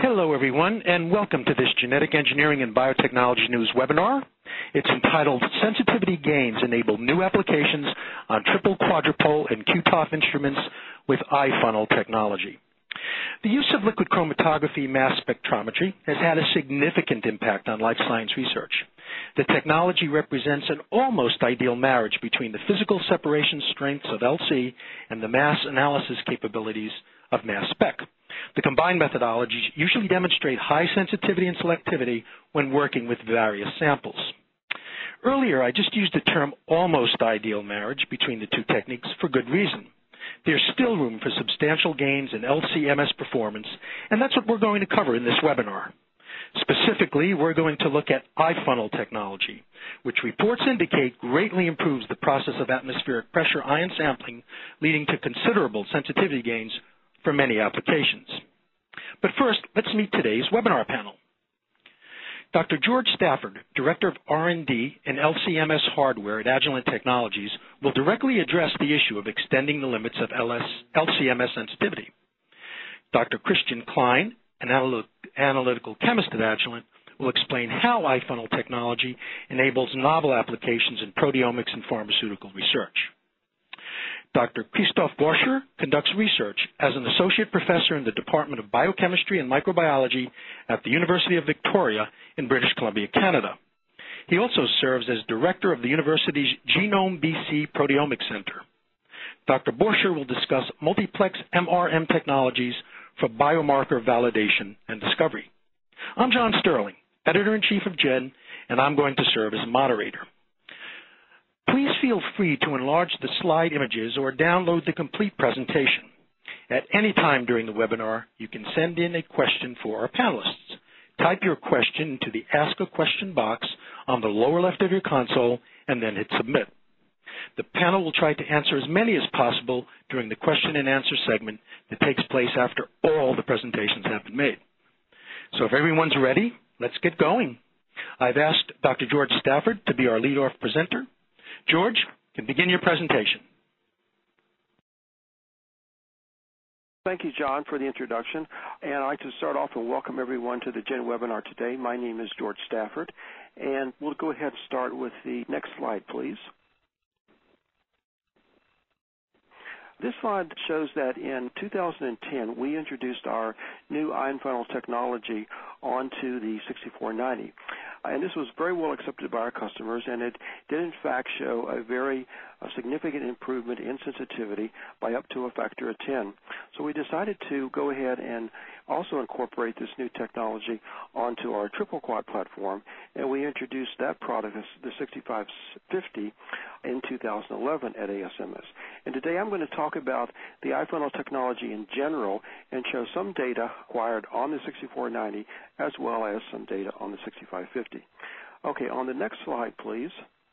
Hello, everyone, and welcome to this Genetic Engineering and Biotechnology News webinar. It's entitled Sensitivity Gains Enable New Applications on Triple Quadrupole and Q-TOF Instruments with iFunnel Technology. The use of liquid chromatography mass spectrometry has had a significant impact on life science research. The technology represents an almost ideal marriage between the physical separation strengths of LC and the mass analysis capabilities of mass spec. The combined methodologies usually demonstrate high sensitivity and selectivity when working with various samples. Earlier, I just used the term almost ideal marriage between the two techniques for good reason. There's still room for substantial gains in LC-MS performance, and that's what we're going to cover in this webinar. Specifically, we're going to look at iFunnel technology, which reports indicate greatly improves the process of atmospheric pressure ion sampling, leading to considerable sensitivity gains for many applications. But first, let's meet today's webinar panel. Dr. George Stafford, Director of R&D and LC-MS hardware at Agilent Technologies, will directly address the issue of extending the limits of LC-MS sensitivity. Dr. Christian Klein, an analytical chemist at Agilent, will explain how iFunnel technology enables novel applications in proteomics and pharmaceutical research. Dr. Christoph Borscher conducts research as an associate professor in the Department of Biochemistry and Microbiology at the University of Victoria in British Columbia, Canada. He also serves as director of the university's Genome BC Proteomics Center. Dr. Borscher will discuss multiplex MRM technologies for biomarker validation and discovery. I'm John Sterling, editor-in-chief of GEN, and I'm going to serve as moderator. Please feel free to enlarge the slide images or download the complete presentation. At any time during the webinar, you can send in a question for our panelists. Type your question into the Ask a Question box on the lower left of your console and then hit Submit. The panel will try to answer as many as possible during the question and answer segment that takes place after all the presentations have been made. So if everyone's ready, let's get going. I've asked Dr. George Stafford to be our lead-off presenter. George, you can begin your presentation. Thank you, John, for the introduction. And I'd like to start off and welcome everyone to the GEN webinar today. My name is George Stafford, and we'll go ahead and start with the next slide, please. This slide shows that in 2010, we introduced our new iFunnel technology onto the 6490. And this was very well accepted by our customers, and it did in fact show a very significant improvement in sensitivity by up to a factor of 10. So we decided to go ahead and also incorporate this new technology onto our triple quad platform, and we introduced that product, the 6550, in 2011 at ASMS. And today I'm going to talk about the iFunnel technology in general and show some data acquired on the 6490 as well as some data on the 6550. Okay, on the next slide, please.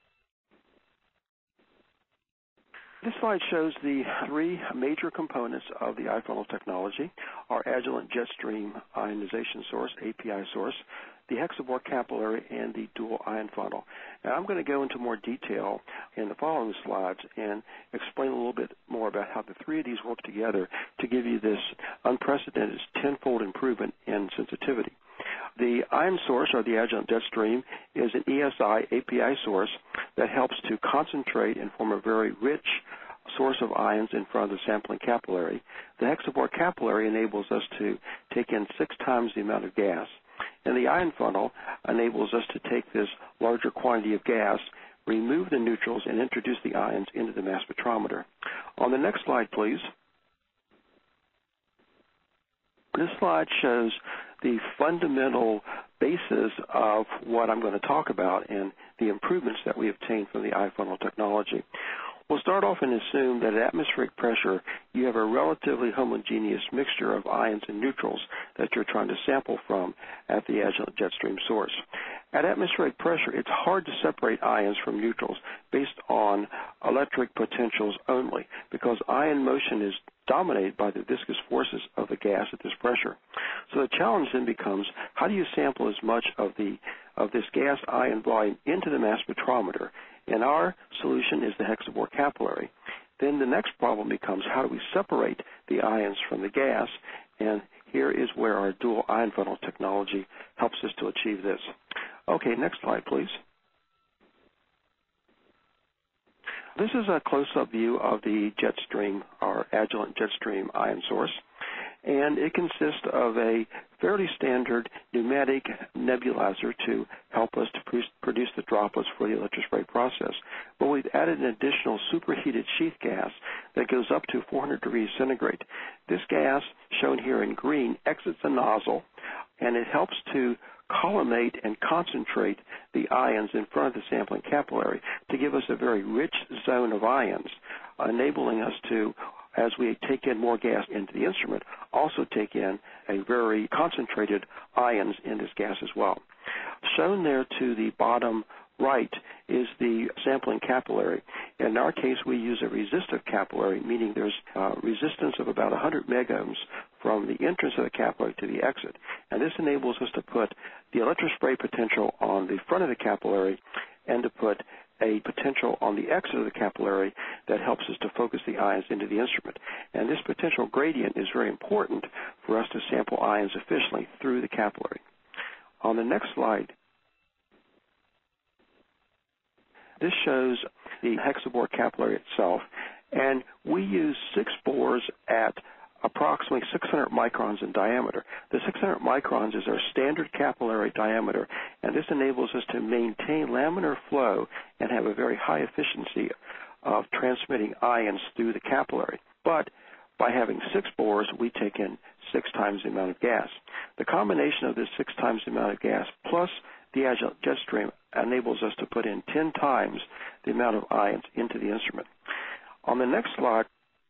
This slide shows the three major components of the iFunnel technology: our Agilent Jetstream ionization source, API source, the hexabore capillary, and the dual ion funnel. Now, I'm going to go into more detail in the following slides and explain a little bit more about how the three of these work together to give you this unprecedented tenfold improvement in sensitivity. The ion source, or the Agilent Jetstream, is an ESI API source that helps to concentrate and form a very rich source of ions in front of the sampling capillary. The hexabore capillary enables us to take in 6 times the amount of gas, and the ion funnel enables us to take this larger quantity of gas, remove the neutrals, and introduce the ions into the mass spectrometer. On the next slide, please. This slide shows the fundamental basis of what I'm going to talk about and the improvements that we obtained from the iFunnel technology. We'll start off and assume that at atmospheric pressure, you have a relatively homogeneous mixture of ions and neutrals that you're trying to sample from at the Agilent Jetstream source. At atmospheric pressure, it's hard to separate ions from neutrals based on electric potentials only, because ion motion is dominated by the viscous forces of the gas at this pressure. So the challenge then becomes, how do you sample as much of this gas ion volume into the mass spectrometer? And our solution is the hexabore capillary. Then the next problem becomes, how do we separate the ions from the gas? And here is where our dual ion funnel technology helps us to achieve this. Okay, next slide, please. This is a close-up view of the Jetstream, our Agilent Jetstream ion source, and it consists of a fairly standard pneumatic nebulizer to help us to produce the droplets for the electrospray process. But we've added an additional superheated sheath gas that goes up to 400 degrees centigrade. This gas, shown here in green, exits the nozzle, and it helps to collimate and concentrate the ions in front of the sampling capillary to give us a very rich zone of ions, enabling us to, as we take in more gas into the instrument, also take in a very concentrated ions in this gas as well. Shown there to the bottom right is the sampling capillary. In our case, we use a resistive capillary, meaning there's resistance of about 100 megohms from the entrance of the capillary to the exit. And this enables us to put the electrospray potential on the front of the capillary and to put a potential on the exit of the capillary that helps us to focus the ions into the instrument. And this potential gradient is very important for us to sample ions efficiently through the capillary. On the next slide, this shows the hexabore capillary itself, and we use 6 bores at approximately 600 microns in diameter. The 600 microns is our standard capillary diameter, and this enables us to maintain laminar flow and have a very high efficiency of transmitting ions through the capillary. But by having 6 bores, we take in 6 times the amount of gas. The combination of this 6 times the amount of gas plus the Agilent Jetstream enables us to put in 10 times the amount of ions into the instrument. On the next slide,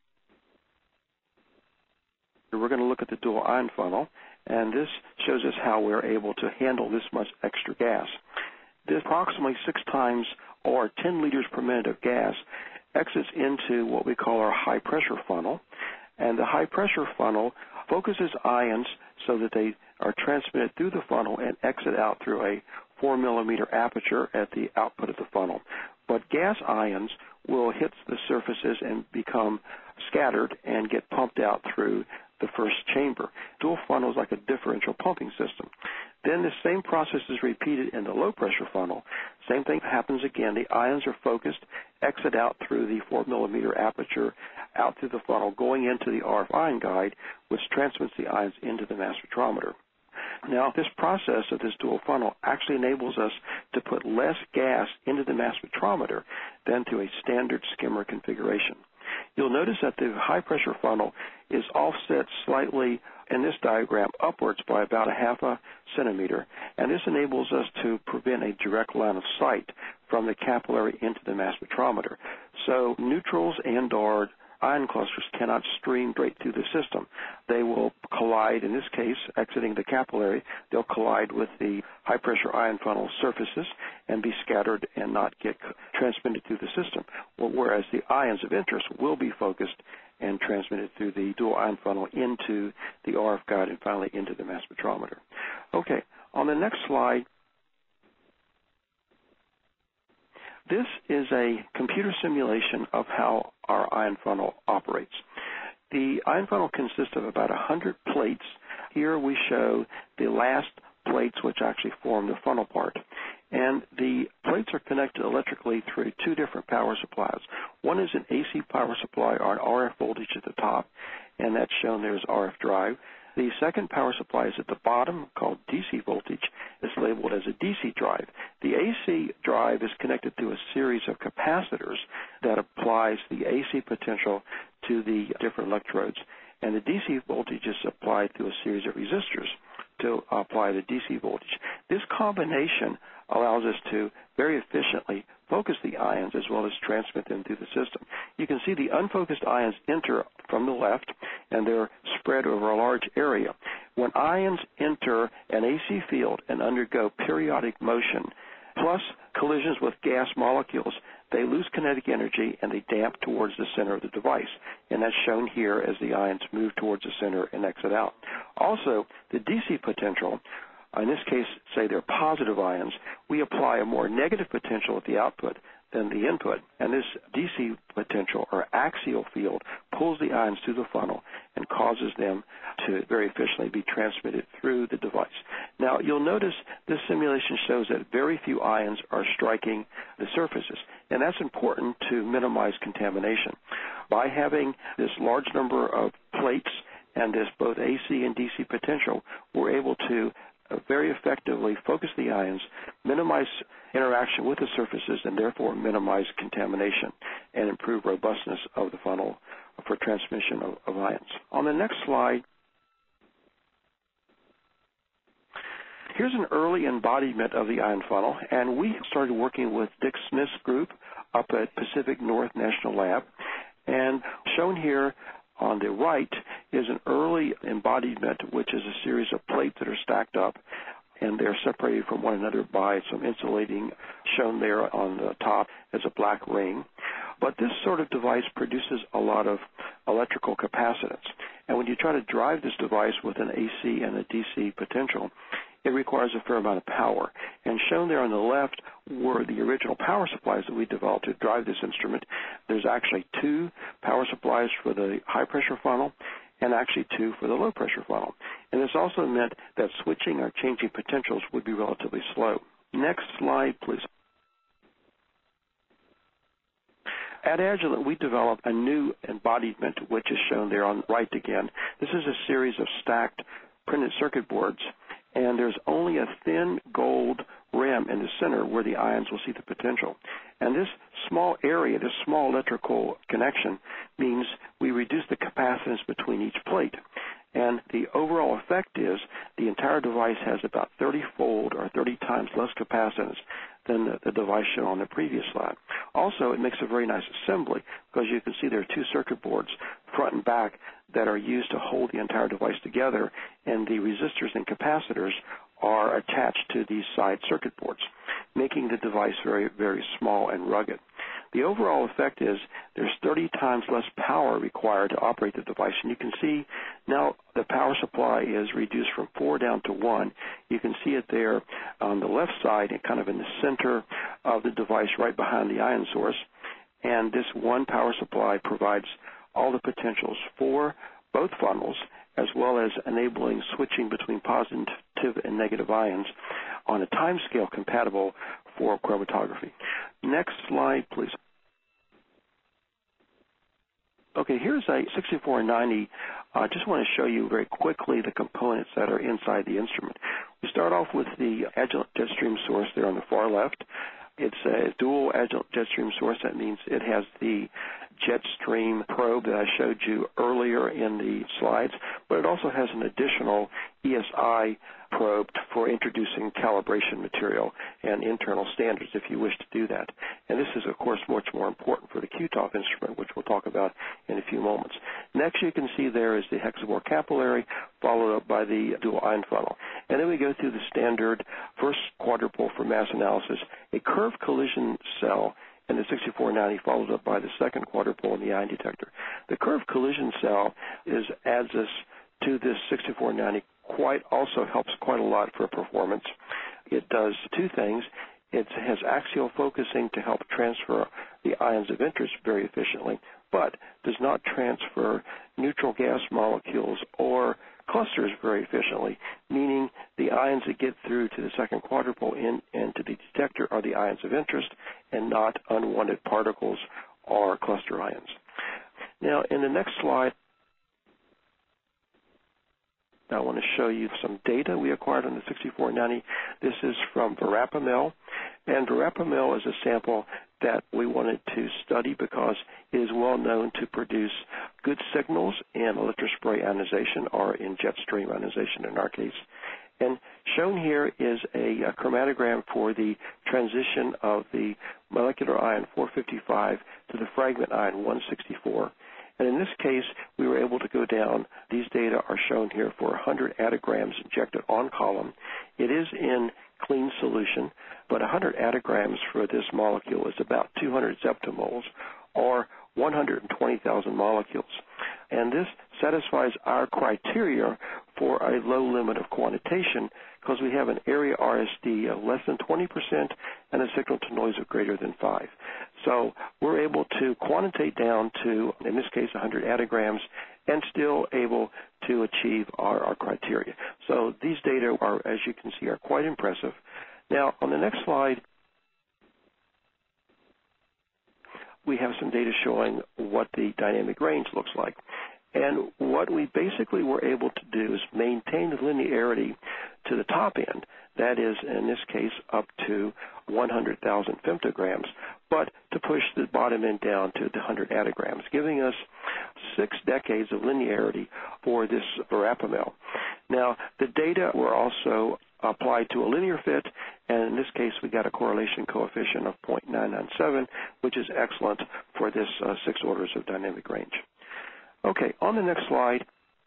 we're going to look at the dual ion funnel, and this shows us how we're able to handle this much extra gas. This approximately 6 times or 10 liters per minute of gas exits into what we call our high-pressure funnel, and the high-pressure funnel focuses ions so that they are transmitted through the funnel and exit out through a 4-millimeter aperture at the output of the funnel. But gas ions will hit the surfaces and become scattered and get pumped out through the first chamber. Dual funnel is like a differential pumping system. Then the same process is repeated in the low-pressure funnel. Same thing happens again. The ions are focused, exit out through the 4-millimeter aperture, out through the funnel, going into the RF ion guide, which transmits the ions into the mass spectrometer. Now, this process of this dual funnel actually enables us to put less gas into the mass spectrometer than through a standard skimmer configuration. You'll notice that the high-pressure funnel is offset slightly in this diagram upwards by about a half a centimeter, and this enables us to prevent a direct line of sight from the capillary into the mass spectrometer. So neutrals and or ion clusters cannot stream straight through the system. They will collide, in this case, exiting the capillary, they'll collide with the high-pressure ion funnel surfaces and be scattered and not get transmitted through the system, whereas the ions of interest will be focused and transmitted through the dual ion funnel into the RF guide and finally into the mass spectrometer. Okay, on the next slide, this is a computer simulation of how our ion funnel operates. The ion funnel consists of about 100 plates. Here we show the last plates which actually form the funnel part. And the plates are connected electrically through 2 different power supplies. One is an AC power supply or an RF voltage at the top, and that's shown there as RF drive. The second power supply is at the bottom, called DC voltage. It's labeled as a DC drive. The AC drive is connected to a series of capacitors that applies the AC potential to the different electrodes. And the DC voltage is applied through a series of resistors to apply the DC voltage. This combination allows us to very efficiently focus the ions as well as transmit them through the system. You can see the unfocused ions enter from the left, and they're spread over a large area. When ions enter an AC field and undergo periodic motion, plus collisions with gas molecules, they lose kinetic energy and they damp towards the center of the device. And that's shown here as the ions move towards the center and exit out. Also, the DC potential, in this case, say they're positive ions, we apply a more negative potential at the output. than the input. And this DC potential or axial field pulls the ions through the funnel and causes them to very efficiently be transmitted through the device. Now, you'll notice this simulation shows that very few ions are striking the surfaces, and that's important to minimize contamination. By having this large number of plates and this both AC and DC potential, we're able to very effectively focus the ions, minimize interaction with the surfaces, and therefore minimize contamination and improve robustness of the funnel for transmission of ions. On the next slide, here's an early embodiment of the ion funnel, and we started working with Dick Smith's group up at Pacific North National Lab. And shown here on the right is an early embodiment, which is a series of plates that are stacked up, and they're separated from one another by some insulating shown there on the top as a black ring. But this sort of device produces a lot of electrical capacitance. And when you try to drive this device with an AC and a DC potential, it requires a fair amount of power. And shown there on the left were the original power supplies that we developed to drive this instrument. There's actually 2 power supplies for the high-pressure funnel and actually 2 for the low-pressure funnel. And this also meant that switching or changing potentials would be relatively slow. Next slide, please. At Agilent, we developed a new embodiment, which is shown there on the right again. This is a series of stacked printed circuit boards, and there's only a thin gold rim in the center where the ions will see the potential. And this small area, this small electrical connection, means we reduce the capacitance between each plate. And the overall effect is the entire device has about 30-fold or 30 times less capacitance than the device shown on the previous slide. Also, it makes a very nice assembly because you can see there are 2 circuit boards, front and back, that are used to hold the entire device together, and the resistors and capacitors are attached to these side circuit boards, making the device very, very small and rugged. The overall effect is there's 30 times less power required to operate the device, and you can see now the power supply is reduced from 4 down to 1. You can see it there on the left side and kind of in the center of the device right behind the ion source, and this one power supply provides all the potentials for both funnels, as well as enabling switching between positive and negative ions on a time scale compatible for chromatography. Next slide, please. Okay, here's a 6490. I just want to show you very quickly the components that are inside the instrument. We start off with the Agilent Jetstream source there on the far left. It's a dual Agilent Jetstream source. That means it has the Jetstream probe that I showed you earlier in the slides, but it also has an additional ESI probe for introducing calibration material and internal standards if you wish to do that. And this is, of course, much more important for the Q-TOF instrument, which we'll talk about in a few moments. Next, you can see there is the hexabore capillary, followed up by the dual ion funnel. And then we go through the standard first quadrupole for mass analysis, a curved collision cell, and the 6490 followed up by the second quadrupole in the ion detector. The curved collision cell adds us to this 6490 also helps quite a lot for performance. It does 2 things. It has axial focusing to help transfer the ions of interest very efficiently, but does not transfer neutral gas molecules or clusters very efficiently, meaning the ions that get through to the second quadrupole and to the detector are the ions of interest and not unwanted particles or cluster ions. Now, in the next slide, I want to show you some data we acquired on the 6490. This is from verapamil, and verapamil is a sample that we wanted to study because it is well known to produce good signals in electrospray ionization or in jet stream ionization in our case. And shown here is a chromatogram for the transition of the molecular ion 455 to the fragment ion 164. And in this case, we were able to go down. These data are shown here for 100 attograms injected on column. It is in clean solution, but 100 attograms for this molecule is about 200 zeptomoles, or 120,000 molecules. And this satisfies our criteria for a low limit of quantitation because we have an area RSD of less than 20% and a signal-to-noise of greater than 5. So we're able to quantitate down to, in this case, 100 attograms and still able to achieve our criteria. So these data are, as you can see, are quite impressive. Now, on the next slide, we have some data showing what the dynamic range looks like. And what we basically were able to do is maintain the linearity to the top end, that is, in this case, up to 100,000 femtograms, but to push the bottom end down to the 100 attograms, giving us 6 decades of linearity for this verapamil. Now, the data were also applied to a linear fit, and in this case, we got a correlation coefficient of 0.997, which is excellent for this 6 orders of dynamic range. Okay, on the next slide,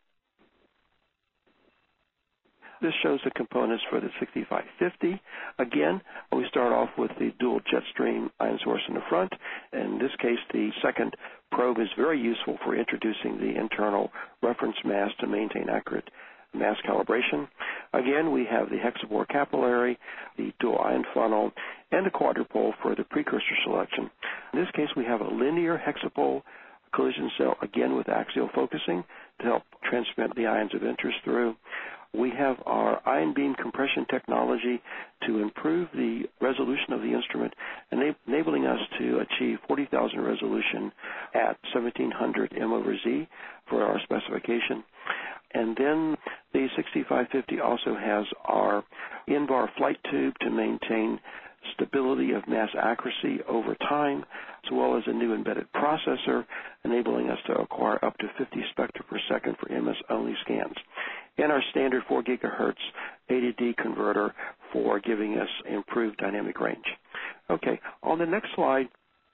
this shows the components for the 6550. Again, we start off with the dual jet stream ion source in the front. In this case, the second probe is very useful for introducing the internal reference mass to maintain accurate mass calibration. Again, we have the hexabore capillary, the dual ion funnel, and the quadrupole for the precursor selection. In this case, we have a linear hexapole collision cell, again with axial focusing to help transmit the ions of interest through. We have our ion beam compression technology to improve the resolution of the instrument, enabling us to achieve 40,000 resolution at 1700 m/z for our specification. And then the 6550 also has our in-bar flight tube to maintain stability of mass accuracy over time, as well as a new embedded processor, enabling us to acquire up to 50 spectra per second for MS-only scans, and our standard 4 gigahertz A to D converter for giving us improved dynamic range. Okay, on the next slide,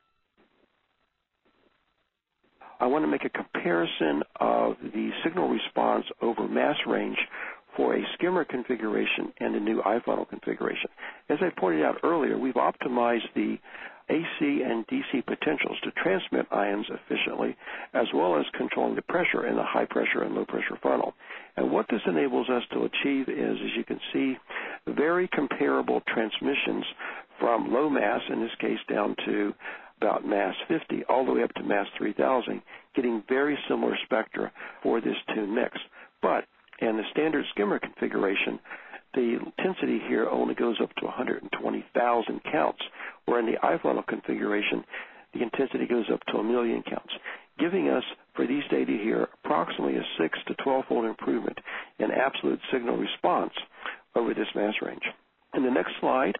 I want to make a comparison of the signal response over mass range for a skimmer configuration and a new iFunnel configuration. As I pointed out earlier, we've optimized the AC and DC potentials to transmit ions efficiently, as well as controlling the pressure in the high pressure and low pressure funnel. And what this enables us to achieve is, as you can see, very comparable transmissions from low mass, in this case down to about mass 50, all the way up to mass 3000, getting very similar spectra for this tune mix. But in the standard skimmer configuration, the intensity here only goes up to 120,000 counts, where in the iFunnel configuration, the intensity goes up to 1 million counts, giving us, for these data here, approximately a 6 to 12-fold improvement in absolute signal response over this mass range. In the next slide,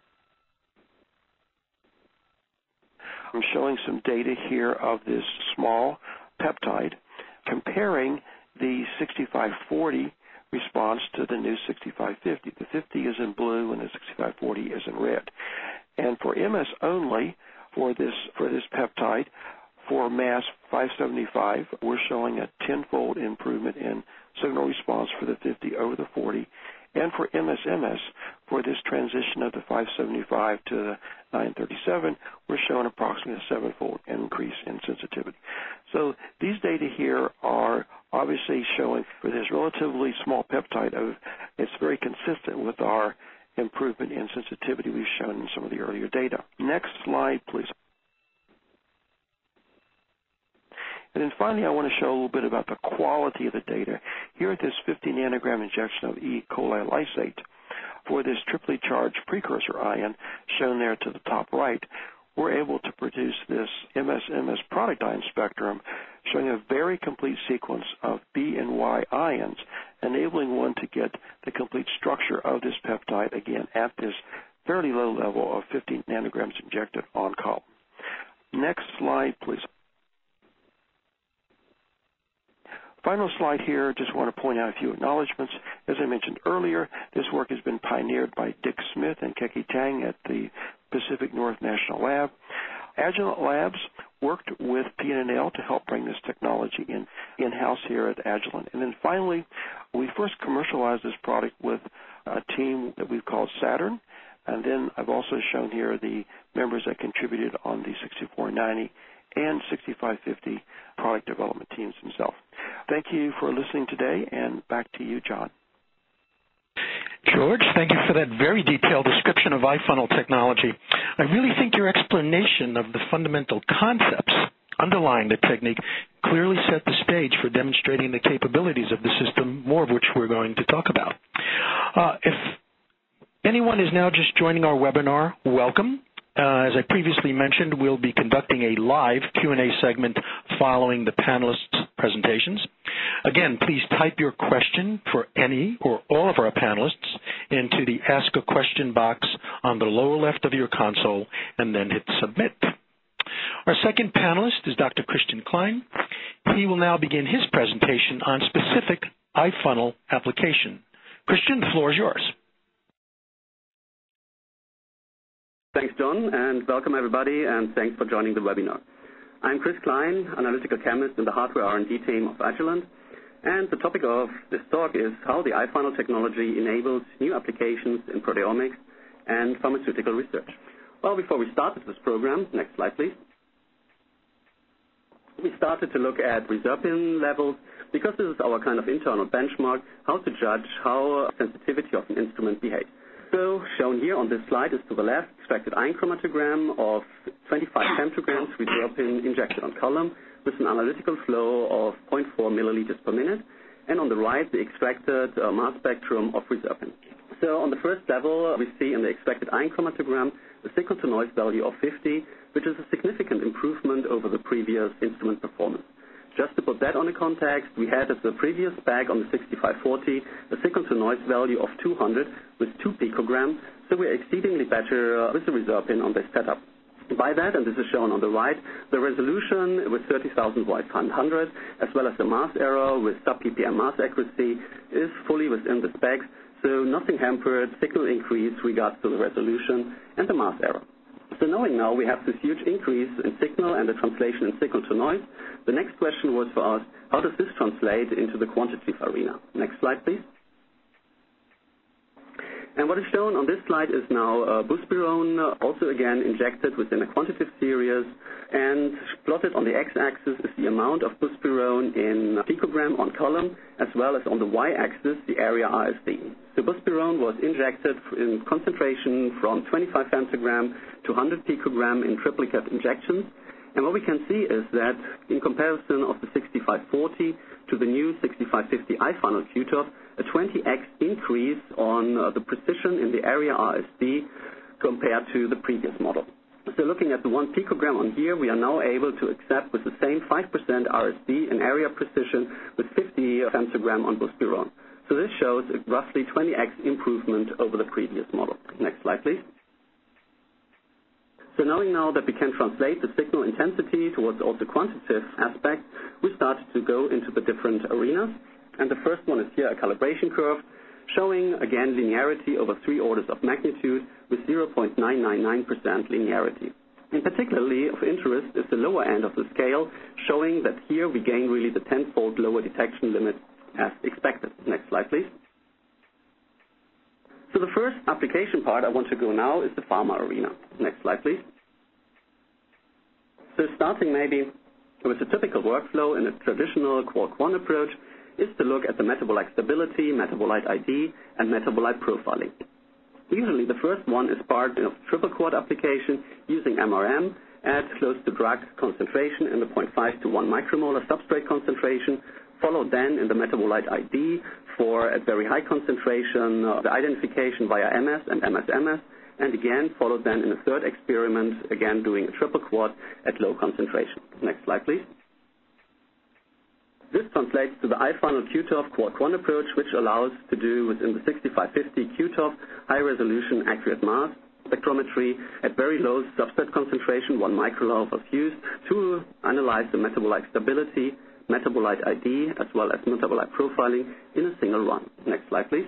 I'm showing some data here of this small peptide comparing the 6540 response to the new 6550. The 50 is in blue and the 6540 is in red. And for MS only, for this peptide, for mass 575, we're showing a 10-fold improvement in signal response for the 50 over the 40. And for MS, for this transition of the 575 to the 937, we're showing approximately a 7-fold increase in sensitivity. So these data here are obviously showing for this relatively small peptide, it's very consistent with our improvement in sensitivity we've shown in some of the earlier data. Next slide, please. And then finally, I want to show a little bit about the quality of the data. Here at this 50 nanogram injection of E. coli lysate for this triply charged precursor ion, shown there to the top right, we're able to produce this MS product ion spectrum showing a very complete sequence of B and Y ions, enabling one to get the complete structure of this peptide, again, at this fairly low level of 50 nanograms injected on column. Next slide, please. Final slide here, just want to point out a few acknowledgments. As I mentioned earlier, this work has been pioneered by Dick Smith and Keki Tang at the Pacific North National Lab. Agilent Labs worked with PNNL to help bring this technology in-house here at Agilent. And then finally, we first commercialized this product with a team that we've called Saturn. And then I've also shown here the members that contributed on the 6490 and 6550 product development teams themselves. Thank you for listening today, and back to you, John. George, thank you for that very detailed description of iFunnel technology. I really think your explanation of the fundamental concepts underlying the technique clearly set the stage for demonstrating the capabilities of the system, more of which we're going to talk about. If anyone is now just joining our webinar, welcome. As I previously mentioned, we'll be conducting a live Q&A segment following the panelists' presentations. Again, please type your question for any or all of our panelists into the Ask a Question box on the lower left of your console and then hit Submit. Our second panelist is Dr. Christian Klein. He will now begin his presentation on specific iFunnel application. Christian, the floor is yours. Thanks, John, and welcome everybody, and thanks for joining the webinar. I'm Chris Klein, analytical chemist in the hardware R&D team of Agilent, and the topic of this talk is how the iFunnel technology enables new applications in proteomics and pharmaceutical research. Well, before we started this program, next slide please, we started to look at reserpine levels because this is our kind of internal benchmark, how to judge how sensitivity of an instrument behaves. So shown here on this slide is to the left, extracted ion chromatogram of 25 femtograms reserpine injected on column with an analytical flow of 0.4 milliliters per minute, and on the right, the extracted mass spectrum of reserpine. So on the first level, we see in the extracted ion chromatogram a signal-to-noise value of 50, which is a significant improvement over the previous instrument performance. Just to put that on a context, we had at the previous spec on the 6540 a signal-to-noise value of 200 with 2 picograms, so we're exceedingly better with the reserpine on this setup. By that, and this is shown on the right, the resolution with 30,000 white times 100, as well as the mass error with sub-ppm mass accuracy, is fully within the specs, so nothing hampered signal increase regards to the resolution and the mass error. So knowing now we have this huge increase in signal and the translation in signal to noise, the next question was for us, how does this translate into the quantitative arena? Next slide, please. And what is shown on this slide is now buspirone, also again injected within a quantitative series, and plotted on the x-axis is the amount of buspirone in picogram on column, as well as on the y-axis the area RSD. So buspirone was injected in concentration from 25 femtogram to 100 picogram in triplicate injections. And what we can see is that in comparison of the 6540 to the new 6550 iFunnel Q-TOF, a 20x increase on the precision in the area RSD compared to the previous model. So looking at the 1 picogram on here, we are now able to accept with the same 5% RSD in area precision with 50 femtogram on buspirone. So this shows a roughly 20x improvement over the previous model. Next slide, please. So knowing now that we can translate the signal intensity towards also quantitative aspects, we started to go into the different arenas. And the first one is here a calibration curve, showing again linearity over 3 orders of magnitude with 0.999% linearity. And particularly of interest is the lower end of the scale, showing that here we gain really the 10-fold lower detection limit as expected. Next slide, please. So the first application part I want to go now is the pharma arena. Next slide, please. So starting maybe with a typical workflow in a traditional qual-quant approach is to look at the metabolic stability, metabolite ID, and metabolite profiling. Usually the first one is part of triple quad application using MRM at close to drug concentration in the 0.5 to 1 micromolar substrate concentration, followed then in the metabolite ID for at very high concentration, the identification via MS and MS-MS, and again followed then in a third experiment, again doing a triple quad at low concentration. Next slide, please. This translates to the iFunnel Q-TOF qual-quant approach, which allows to do within the 6550 Q-TOF high-resolution accurate mass spectrometry at very low substrate concentration, 1 microlar was used to analyze the metabolic stability, metabolite ID, as well as metabolite profiling in a single run. Next slide, please.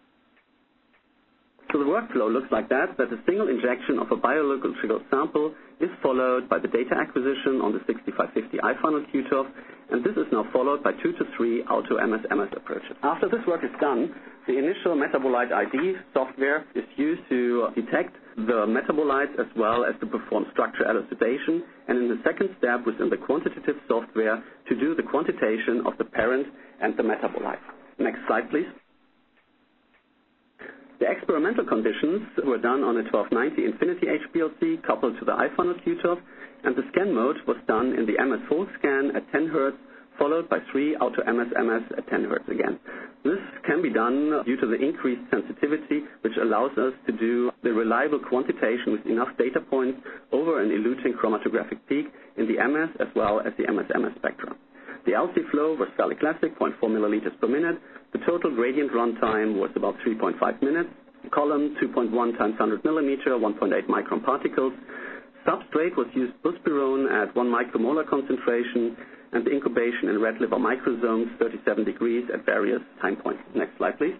So the workflow looks like that a single injection of a biological sample is followed by the data acquisition on the 6550 iFunnel Q-TOF, and this is now followed by 2 to 3 auto-MS-MS approaches. After this work is done, the initial metabolite ID software is used to detect the metabolites as well as to perform structure elucidation, and in the second step within the quantitative software to do the quantitation of the parent and the metabolite. Next slide, please. The experimental conditions were done on a 1290 infinity HPLC coupled to the iFunnel Q-TOF, and the scan mode was done in the MS full scan at 10 Hz, followed by 3 auto-MS at 10 Hz again. This can be done due to the increased sensitivity, which allows us to do the reliable quantitation with enough data points over an eluting chromatographic peak in the MS as well as the MS spectra. The LC flow was fairly classic, 0.4 milliliters per minute. The total gradient runtime was about 3.5 minutes. Column 2.1 times 100 millimeter, 1.8 micron particles. Substrate was used buspirone at 1 micromolar concentration, and the incubation in red liver microsomes, 37 degrees at various time points. Next slide, please.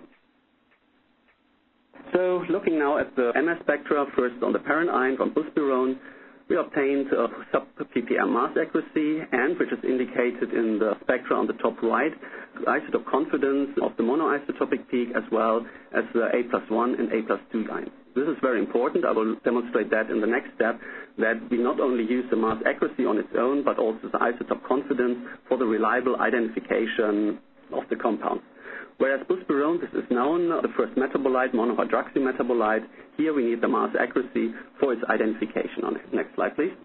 So looking now at the MS spectra, first on the parent ion from buspirone, we obtained a sub-ppm mass accuracy, and which is indicated in the spectra on the top right, isotope confidence of the monoisotopic peak as well as the A+1 and A+2 ions. This is very important. I will demonstrate that in the next step, that we not only use the mass accuracy on its own, but also the isotope confidence for the reliable identification of the compound. Whereas buspirone, this is known, the first metabolite, monohydroxy metabolite. Here we need the mass accuracy for its identification on it. Next slide, please.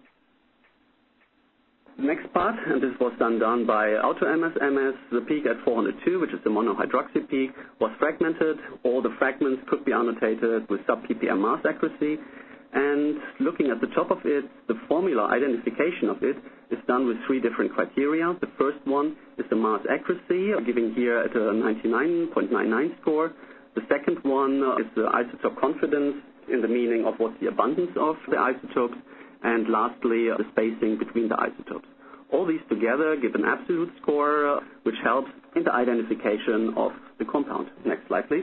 The next part, and this was done by auto-MS, the peak at 402, which is the monohydroxy peak, was fragmented. All the fragments could be annotated with sub-ppm mass accuracy. And looking at the top of it, the formula identification of it is done with 3 different criteria. The first one is the mass accuracy, giving here at a 99.99 score. The second one is the isotope confidence, in the meaning of what's the abundance of the isotopes. And lastly, the spacing between the isotopes. All these together give an absolute score, which helps in the identification of the compound. Next slide, please.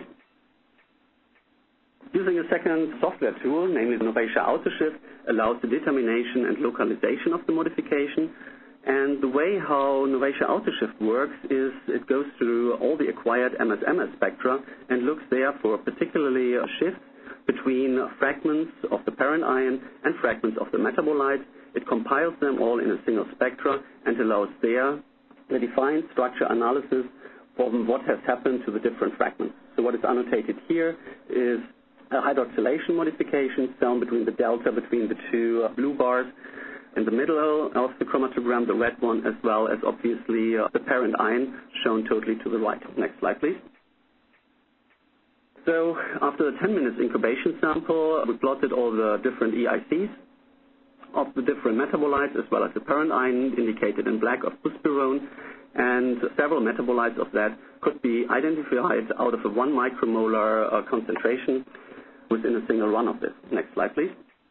Using a second software tool, namely the Novacia AutoShift, allows the determination and localization of the modification. And the way how Novacia AutoShift works is it goes through all the acquired MS spectra and looks there for particularly shifts between fragments of the parent ion and fragments of the metabolite. It compiles them all in a single spectra and allows there the defined structure analysis for what has happened to the different fragments. So what is annotated here is a hydroxylation modification shown between the delta between the 2 blue bars in the middle of the chromatogram, the red one, as well as obviously the parent ion shown totally to the right. Next slide, please. So after the 10 minutes incubation sample, we plotted all the different EICs of the different metabolites, as well as the parent ion indicated in black of buspirone, and several metabolites of that could be identified out of a 1 micromolar concentration within a single run of this. Next slide, please.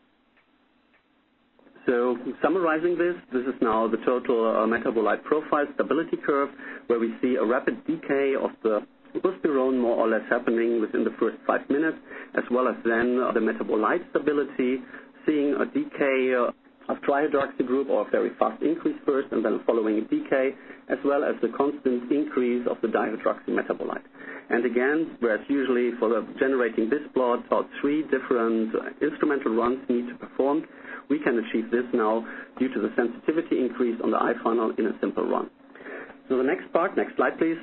So summarizing this is now the total metabolite profile stability curve, where we see a rapid decay of the buspirone more or less happening within the first 5 minutes, as well as then the metabolite stability, seeing a decay of trihydroxy group, or a very fast increase first and then following a decay, as well as the constant increase of the dihydroxy metabolite. And again, whereas usually for generating this plot, about 3 different instrumental runs need to be performed, we can achieve this now due to the sensitivity increase on the iFunnel in a simple run. So the next part, next slide please.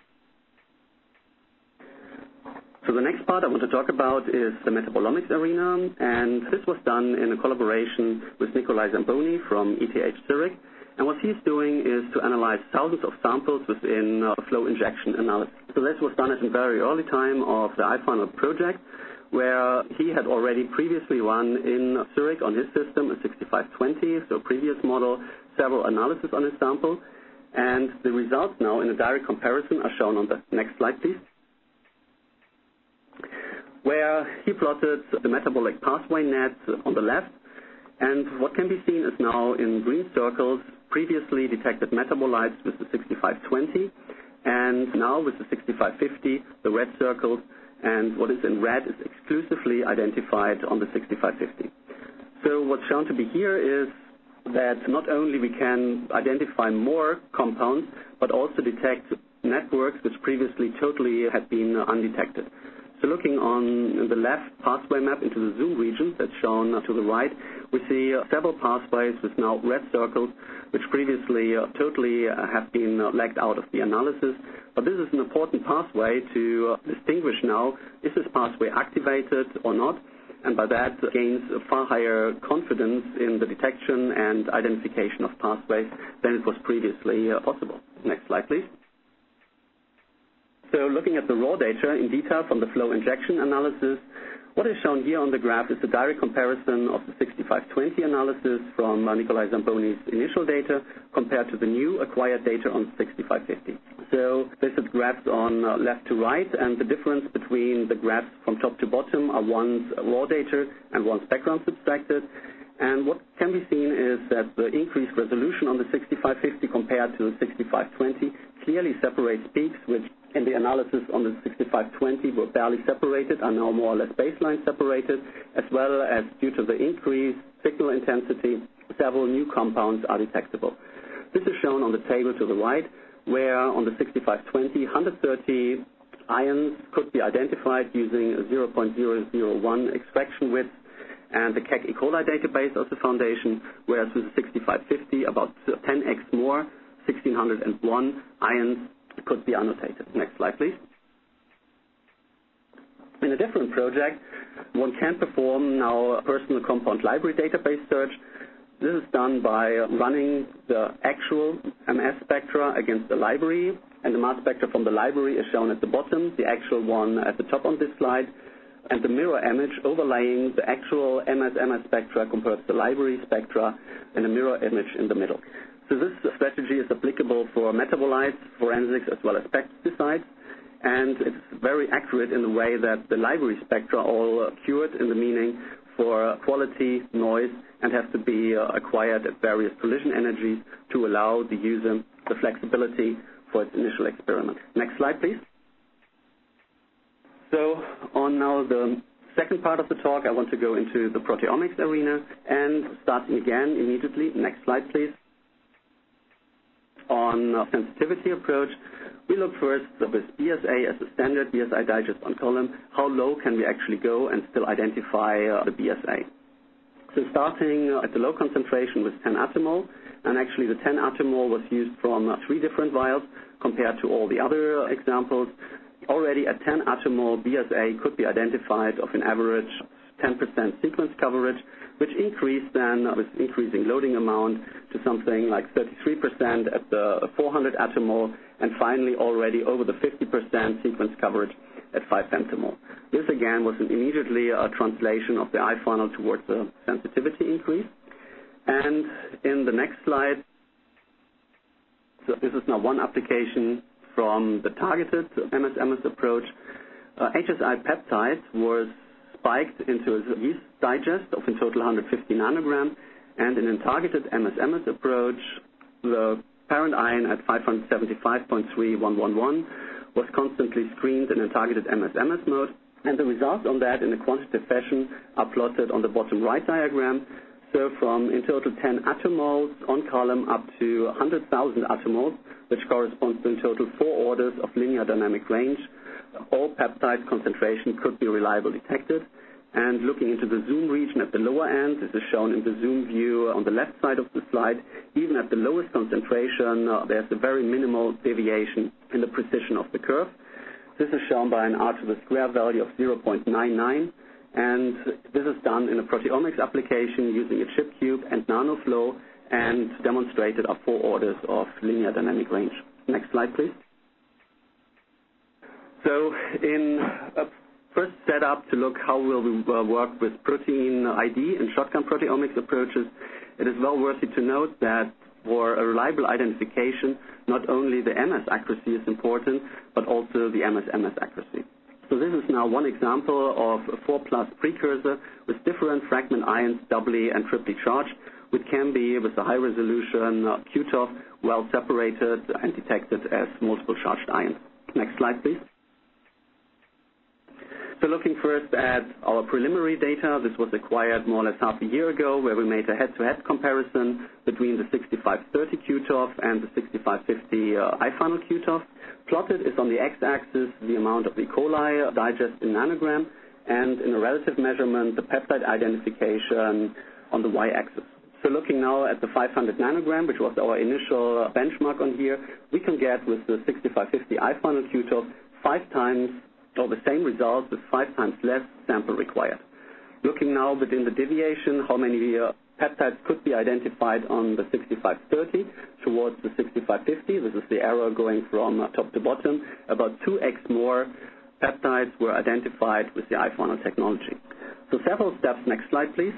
So the next part I want to talk about is the metabolomics arena, and this was done in a collaboration with Nikolai Zamboni from ETH Zurich. And what he's doing is to analyze thousands of samples within a flow injection analysis. So this was done at a very early time of the iFunnel project, where he had already previously run in Zurich on his system, a 6520, so previous model, several analyses on his sample. And the results now in a direct comparison are shown on the next slide, please, where he plotted the metabolic pathway net on the left. And what can be seen is now in green circles previously detected metabolites with the 6520, and now with the 6550, the red circles, and what is in red is exclusively identified on the 6550. So what's shown to be here is that not only we can identify more compounds, but also detect networks which previously totally had been undetected. So looking on the left pathway map into the zoom region that's shown to the right, we see several pathways with now red circles, which previously totally have been lagged out of the analysis, But this is an important pathway to distinguish now, is this pathway activated or not, and by that gains a far higher confidence in the detection and identification of pathways than it was previously possible. Next slide, please. So looking at the raw data in detail from the flow injection analysis, what is shown here on the graph is a direct comparison of the 6520 analysis from Nikolai Zamboni's initial data compared to the new acquired data on 6550. So this is graphs on left to right, and the difference between the graphs from top to bottom are one's raw data and one's background subtracted. And what can be seen is that the increased resolution on the 6550 compared to the 6520 clearly separates peaks, which in the analysis on the 6520 were barely separated, are now more or less baseline separated, as well as due to the increased signal intensity, several new compounds are detectable. This is shown on the table to the right, where on the 6520, 130 ions could be identified using a 0.001 extraction width and the KEGG E. coli database as a foundation, whereas with the 6550, about 10x more, 1601 ions could be annotated. Next slide, please. In a different project, one can perform now a personal compound library database search. This is done by running the actual MS spectra against the library, and the mass spectra from the library is shown at the bottom, the actual one at the top on this slide, and the mirror image overlaying the actual MS spectra compared to the library spectra, and a mirror image in the middle. So this strategy is applicable for metabolites, forensics, as well as pesticides, and it's very accurate in the way that the library spectra are all cured in the meaning for quality, noise, and have to be acquired at various collision energies to allow the user the flexibility for its initial experiment. Next slide, please. So on now the second part of the talk, I want to go into the proteomics arena, and starting again immediately. Next slide, please. On a sensitivity approach, we look first with BSA as a standard BSI digest on column. How low can we actually go and still identify the BSA? So starting at the low concentration with 10 attomole, and actually the 10 attomole was used from 3 different vials compared to all the other examples. Already at 10 attomole, BSA could be identified of an average 10% sequence coverage, which increased then with increasing loading amount to something like 33% at the 400 attomole, and finally already over the 50% sequence coverage at 5 femtomole. This again was immediately a translation of the iFunnel towards a sensitivity increase. And in the next slide, so this is now one application from the targeted MS approach. HSI peptide was spiked into a yeast digest of in total 150 nanogram, and in a targeted MS approach, the parent ion at 575.3111 was constantly screened in a targeted MS mode, and the results on that in a quantitative fashion are plotted on the bottom right diagram. So from in total 10 attomoles on column up to 100,000 attomoles, which corresponds to in total 4 orders of linear dynamic range, all peptide concentration could be reliably detected. And looking into the zoom region at the lower end, this is shown in the zoom view on the left side of the slide, even at the lowest concentration, there's a very minimal deviation in the precision of the curve. This is shown by an R to the square value of 0.99, and this is done in a proteomics application using a chip cube and nanoflow, and demonstrated are 4 orders of linear dynamic range. Next slide, please. So in a first setup to look how will we work with protein ID and shotgun proteomics approaches, it is well worthy to note that for a reliable identification, not only the MS accuracy is important, but also the MS accuracy. So this is now one example of a 4+ precursor with different fragment ions doubly and triply charged, which can be, with a high resolution Q-TOF, well separated and detected as multiple charged ions. Next slide, please. So looking first at our preliminary data, this was acquired more or less half a year ago, where we made a head-to-head comparison between the 6530 Q-TOF and the 6550 iFunnel Q-TOF. Plotted is on the x-axis the amount of E. coli digest in nanogram, and in a relative measurement, the peptide identification on the y-axis. So looking now at the 500 nanogram, which was our initial benchmark on here, we can get with the 6550 iFunnel Q-TOF 5 times, or the same results with 5 times less sample required. Looking now within the deviation, how many peptides could be identified on the 6530 towards the 6550. This is the error going from top to bottom. About 2x more peptides were identified with the iFunnel technology. So several steps, next slide please,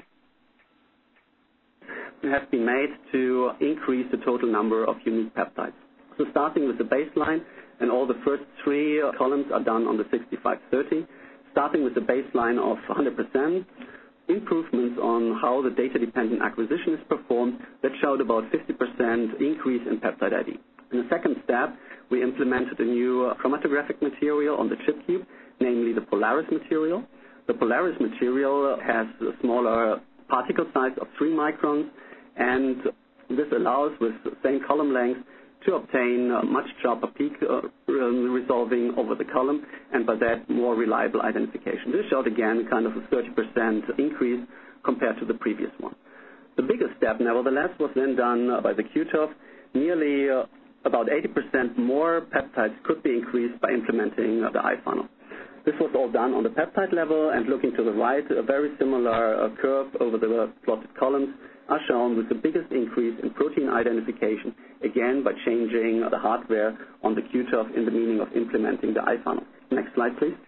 have been made to increase the total number of unique peptides. So starting with the baseline, and all the first 3 columns are done on the 6530, starting with the baseline of 100%, improvements on how the data-dependent acquisition is performed that showed about 50% increase in peptide ID. In the second step, we implemented a new chromatographic material on the chip cube, namely the Polaris material. The Polaris material has a smaller particle size of 3 microns, and this allows, with the same column length, to obtain much sharper peak resolving over the column, and by that more reliable identification. This showed again kind of a 30% increase compared to the previous one. The biggest step, nevertheless, was then done by the Q-TOF. Nearly about 80% more peptides could be increased by implementing the iFunnel. This was all done on the peptide level, and looking to the right, a very similar curve over the plotted columns are shown with the biggest increase in protein identification, again by changing the hardware on the Q-TOF in the meaning of implementing the iFunnel. Next slide, please.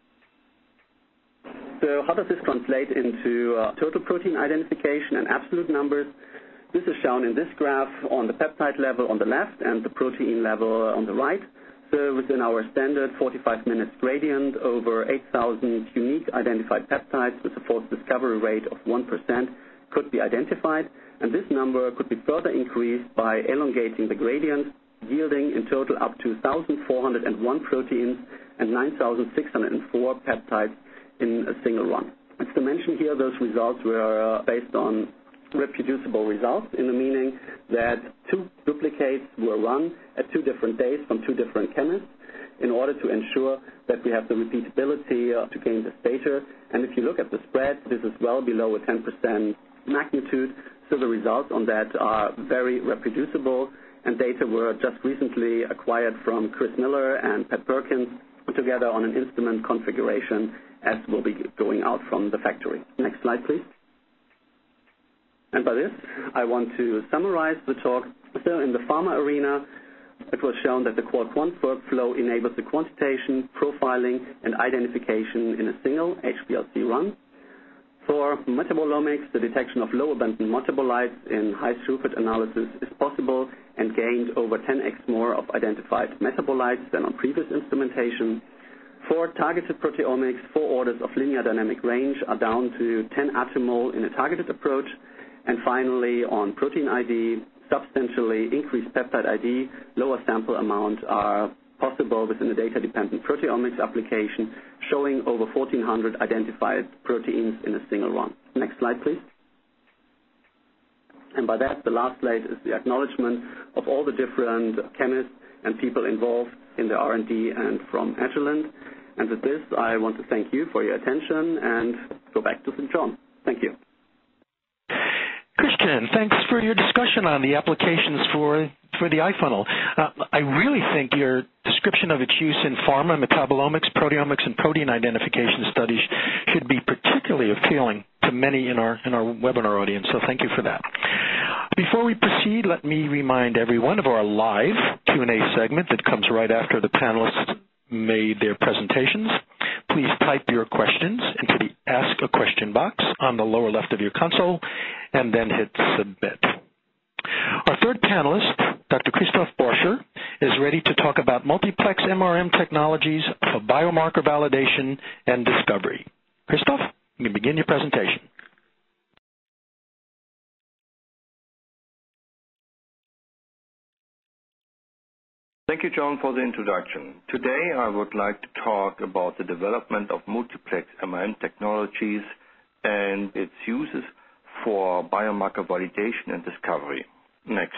So how does this translate into total protein identification and absolute numbers? This is shown in this graph on the peptide level on the left and the protein level on the right. So within our standard 45 minutes gradient, over 8,000 unique identified peptides with a false discovery rate of 1% could be identified, and this number could be further increased by elongating the gradient, yielding in total up to 1,401 proteins and 9,604 peptides in a single run. It's to mention here those results were based on reproducible results, in the meaning that 2 duplicates were run at 2 different days from 2 different chemists in order to ensure that we have the repeatability to gain this data. And if you look at the spread, this is well below a 10% magnitude, so the results on that are very reproducible, and data were just recently acquired from Chris Miller and Pat Perkins together on an instrument configuration as will be going out from the factory. Next slide, please. And by this, I want to summarize the talk. So in the pharma arena, it was shown that the qual-quant workflow enables the quantitation, profiling, and identification in a single HPLC run. For metabolomics, the detection of low-abundant metabolites in high-throughput analysis is possible and gained over 10x more of identified metabolites than on previous instrumentation. For targeted proteomics, 4 orders of linear dynamic range are down to 10 attomole in a targeted approach. And finally, on protein ID, substantially increased peptide ID, lower sample amount are possible within the data-dependent proteomics application, showing over 1,400 identified proteins in a single run. Next slide, please. And by that, the last slide is the acknowledgement of all the different chemists and people involved in the R&D and from Agilent. And with this, I want to thank you for your attention and go back to St. John. Thank you. Christian, thanks for your discussion on the applications for the iFunnel. I really think your description of its use in pharma, metabolomics, proteomics, and protein identification studies should be particularly appealing to many in our webinar audience, so thank you for that. Before we proceed, let me remind everyone of our live Q&A segment that comes right after the panelists made their presentations. Please type your questions into the Ask a Question box on the lower left of your console and then hit Submit. Our third panelist, Dr. Christoph Borscher, is ready to talk about multiplex MRM technologies for biomarker validation and discovery. Christoph, you can begin your presentation. Thank you, John, for the introduction. Today, I would like to talk about the development of multiplex MRM technologies and its uses for biomarker validation and discovery. Next.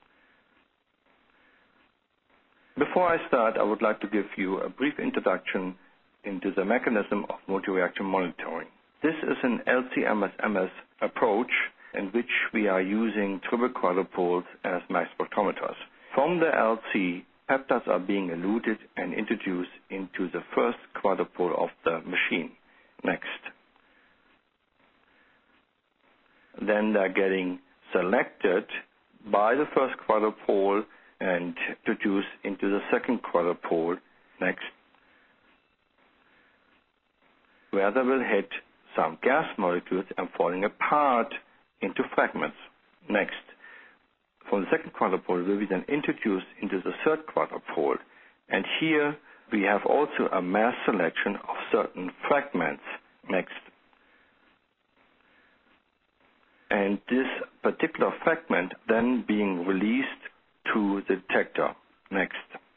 Before I start, I would like to give you a brief introduction into the mechanism of multi-reaction monitoring. This is an LC-MS-MS approach in which we are using triple quadrupoles as mass spectrometers. From the LC, peptides are being eluted and introduced into the first quadrupole of the machine. Next. Then they're getting selected by the first quadrupole and introduced into the second quadrupole. Next. Where they will hit some gas molecules and falling apart into fragments. Next. From the second quadrupole will be then introduced into the third quadrupole. And here we have also a mass selection of certain fragments. Next. And this particular fragment then being released to the detector. Next.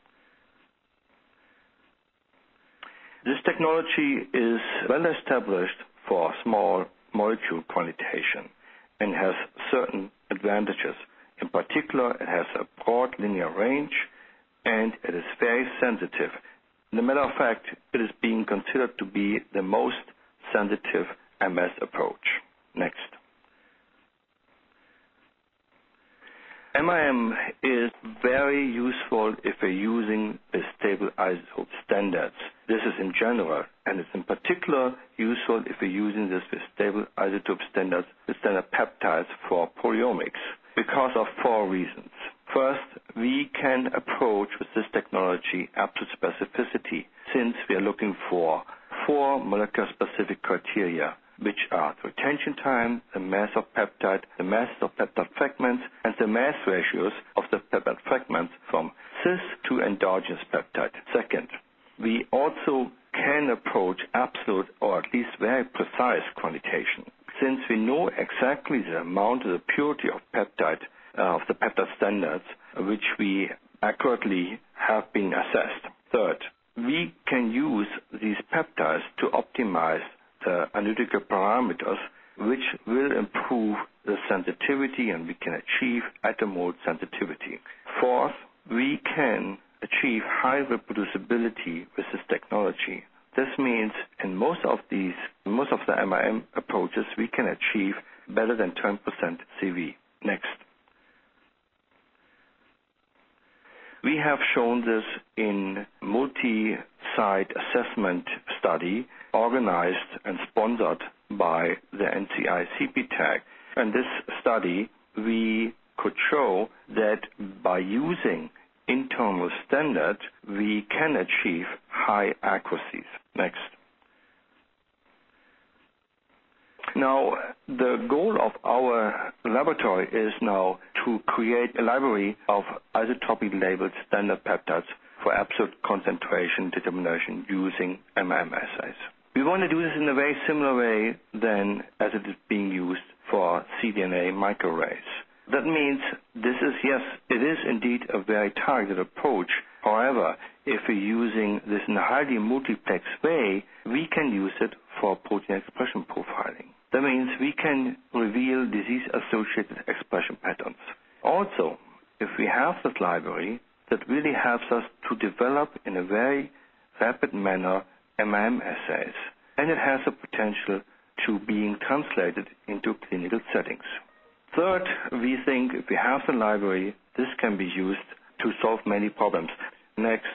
This technology is well established for small molecule quantitation and has certain advantages. In particular, it has a broad linear range and it is very sensitive. As a matter of fact, it is being considered to be the most sensitive MS approach. Next. MIM is very useful if we're using the stable isotope standards. This is in general, and it's in particular useful if we're using this with stable isotope standards, with standard peptides for proteomics, because of 4 reasons. First, we can approach with this technology absolute specificity, since we are looking for 4 molecular specific criteria, which are the retention time, the mass of peptide, the mass of peptide fragments, and the mass ratios of the peptide fragments from cis to endogenous peptide. Second, we also can approach absolute or at least very precise quantitation, since we know exactly the amount of the purity of peptide, of the peptide standards, which we accurately have been assessed. Third, we can use these peptides to optimize the analytical parameters, which will improve the sensitivity, and we can achieve attomole sensitivity. Fourth, we can achieve high reproducibility with this technology. This means in most of the MIM approaches, we can achieve better than 10% CV. Next. We have shown this in multi-site assessment study organized and sponsored by the NCI CPTAG. In this study, we could show that by using internal standard, we can achieve high accuracies. Next. Now, the goal of our laboratory is now to create a library of isotopically labeled standard peptides for absolute concentration determination using MIM assays. We want to do this in a very similar way than as it is being used for cDNA microarrays. That means this is, yes, it is indeed a very targeted approach. However, if we're using this in a highly multiplex way, we can use it for protein expression profiling. That means we can reveal disease-associated expression patterns. Also, if we have this library, that really helps us to develop in a very rapid manner MIM assays, and it has the potential to being translated into clinical settings. Third, we think if we have the library, this can be used to solve many problems. Next.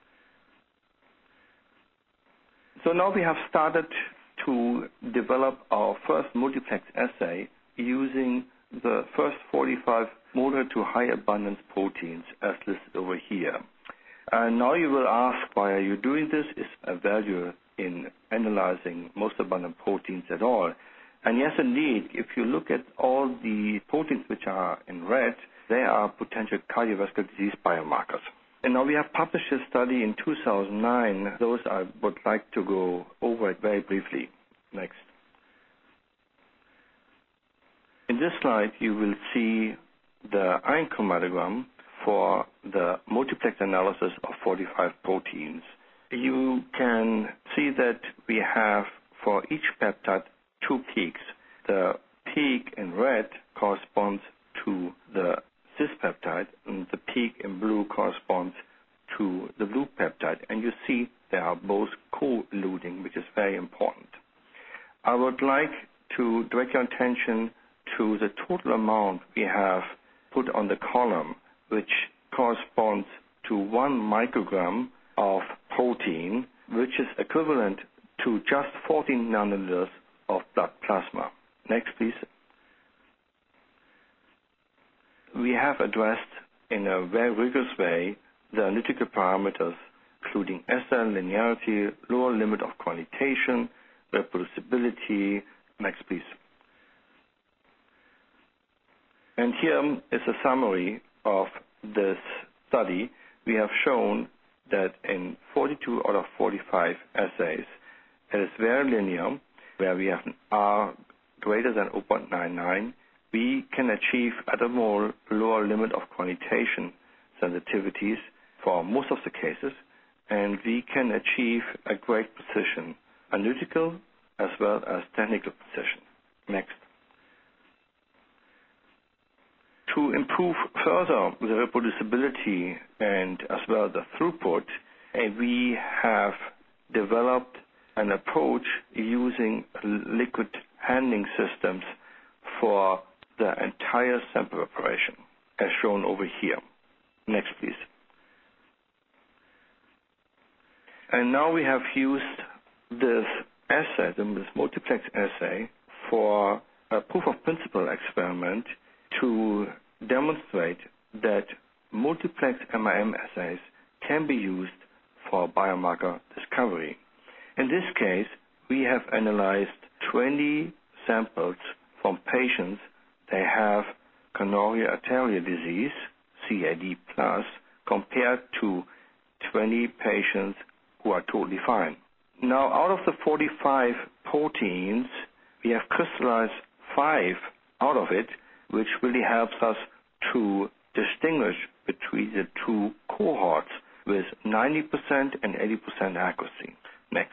So now we have started to develop our first multiplex assay using the first 45 moderate to high abundance proteins as listed over here. And now you will ask, why are you doing this? Is a value in analyzing most abundant proteins at all? And yes, indeed, if you look at all the proteins which are in red, they are potential cardiovascular disease biomarkers. And now we have published a study in 2009. Those I would like to go over it very briefly. Next. In this slide, you will see the iron chromatogram for the multiplex analysis of 45 proteins. You can see that we have for each peptide 2 peaks. The peak in red corresponds to the cis peptide, and the peak in blue corresponds to the blue peptide. And you see they are both co-eluding, which is very important. I would like to direct your attention to the total amount we have put on the column, which corresponds to 1 microgram of protein, which is equivalent to just 14 nanoliters of blood plasma. Next, please. We have addressed in a very rigorous way the analytical parameters, including SL, linearity, lower limit of quantitation, reproducibility. Next, please. And here is a summary of this study. We have shown that in 42 out of 45 assays, it is very linear, where we have an R greater than 0.99. We can achieve at a more lower limit of quantitation sensitivities for most of the cases, and we can achieve a great precision, analytical as well as technical precision. Next. To improve further the reproducibility and as well the throughput, we have developed an approach using liquid handling systems for the entire sample preparation, as shown over here. Next, please. And now we have used this assay, this multiplex assay, for a proof of principle experiment to demonstrate that multiplex MIM assays can be used for biomarker discovery. In this case, we have analyzed 20 samples from patients that have coronary arterial disease, CAD+, compared to 20 patients who are totally fine. Now, out of the 45 proteins, we have crystallized 5 out of it, which really helps us to distinguish between the two cohorts with 90% and 80% accuracy. Next.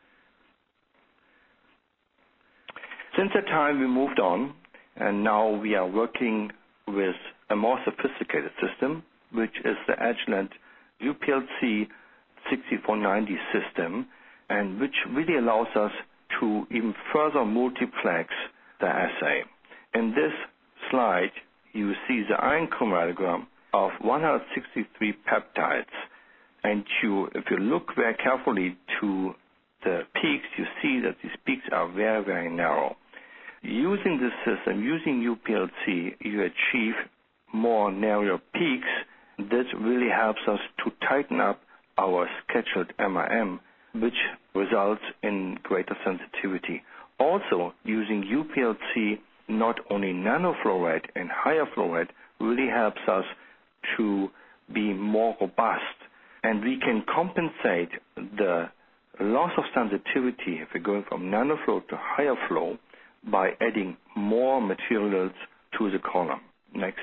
Since that time, we moved on, and now we are working with a more sophisticated system, which is the Agilent UPLC 6490 system, and which really allows us to even further multiplex the assay. In this slide, you see the iron chromatogram of 163 peptides, and if you look very carefully to the peaks, you see that these peaks are very, very narrow. Using this system, using UPLC, you achieve more narrow peaks. This really helps us to tighten up our scheduled MIM, which results in greater sensitivity. Also, using UPLC, not only nanoflow rate and higher flow rate really helps us to be more robust, and we can compensate the loss of sensitivity if we're going from nanoflow to higher flow by adding more materials to the column. Next.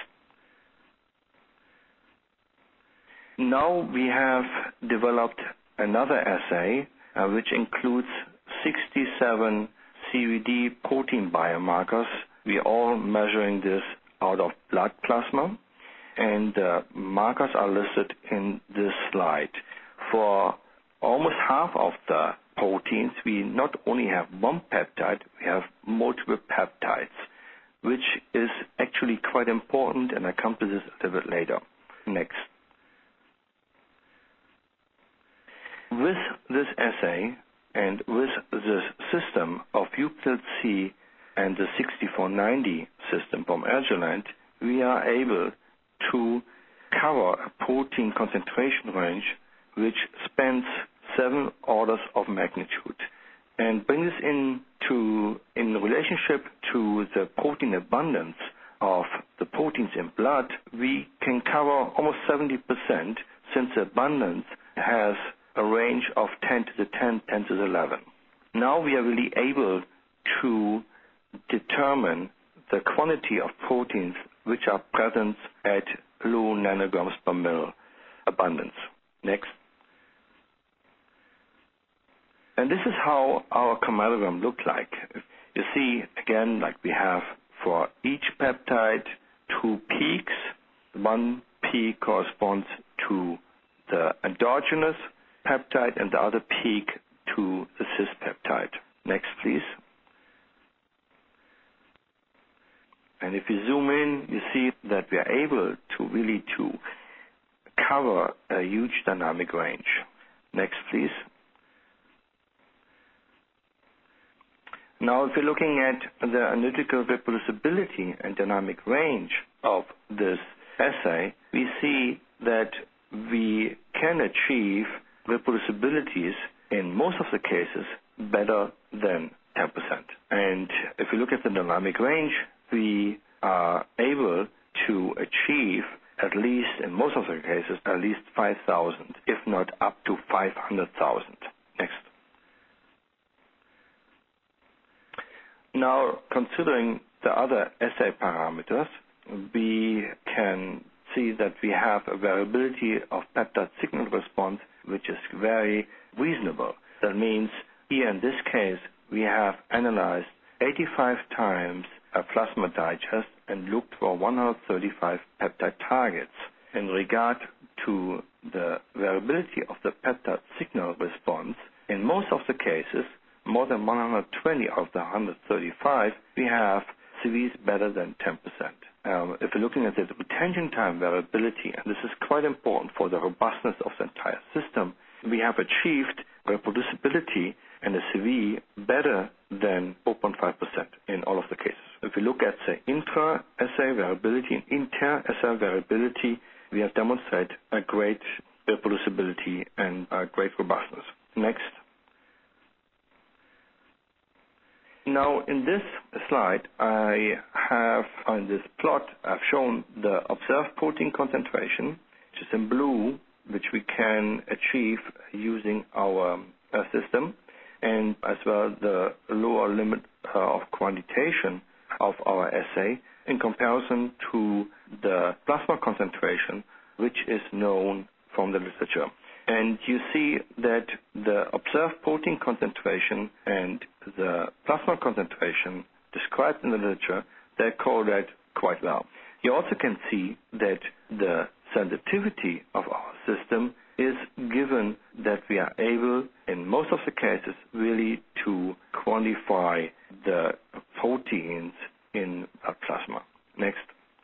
Now we have developed another assay which includes 67 CVD protein biomarkers. We are all measuring this out of blood plasma, and the markers are listed in this slide. For almost half of the proteins, we not only have one peptide, we have multiple peptides, which is actually quite important, and I come to this a little bit later. Next. With this assay and with this system of UPLC and the 6490 system from Agilent, we are able to cover a protein concentration range which spans 7 orders of magnitude, and bring this in relationship to the protein abundance of the proteins in blood. We can cover almost 70%, since the abundance has a range of 10 to the 10, 10 to the 11. Now we are really able to determine the quantity of proteins which are present at low nanograms per mil abundance. Next. And this is how our chromatogram looked like. You see, again, like we have for each peptide 2 peaks. One peak corresponds to the endogenous peptide and the other peak to the cis peptide. Next, please. And if you zoom in, you see that we are able to really cover a huge dynamic range. Next, please. Now, if you're looking at the analytical reproducibility and dynamic range of this assay, we see that we can achieve reproducibilities in most of the cases better than 10%. And if you look at the dynamic range, we are able to achieve at least, in most of the cases, at least 5,000, if not up to 500,000. Next. Now, considering the other assay parameters, we can see that we have a variability of peptide signal response which is very reasonable. That means here in this case, we have analyzed 85 times a plasma digest and looked for 135 peptide targets. In regard to the variability of the peptide signal response, in most of the cases, more than 120 of the 135, we have CVs better than 10%. If you're looking at the retention time variability, and this is quite important for the robustness of the entire system, we have achieved reproducibility and a CV better than 0.5% in all of the cases. If you look at the intra-assay variability and inter-assay variability, we have demonstrated a great reproducibility and a great robustness. Next. Now, in this slide, I have on this plot, I've shown the observed protein concentration, which is in blue, which we can achieve using our system, and as well the lower limit of quantitation of our assay in comparison to the plasma concentration, which is known from the literature. And you see that the observed protein concentration and the plasma concentration described in the literature, they correlate quite well. You also can see that the sensitivity of our system is given that we are able, in most of the cases, really to quantify the proteins in blood plasma. Next.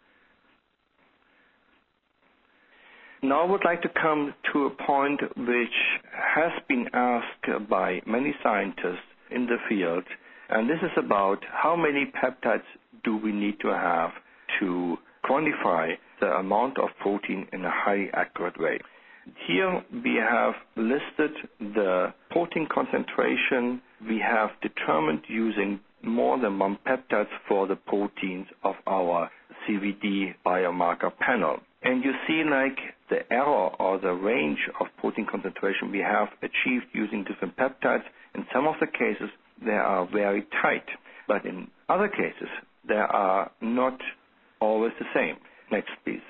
Now I would like to come to a point which has been asked by many scientists in the field, and this is about how many peptides do we need to have to quantify the amount of protein in a highly accurate way. Here we have listed the protein concentration we have determined using more than one peptides for the proteins of our CVD biomarker panel. And you see like the error or the range of protein concentration we have achieved using different peptides. In some of the cases, they are very tight, but in other cases, they are not always the same. Next, please.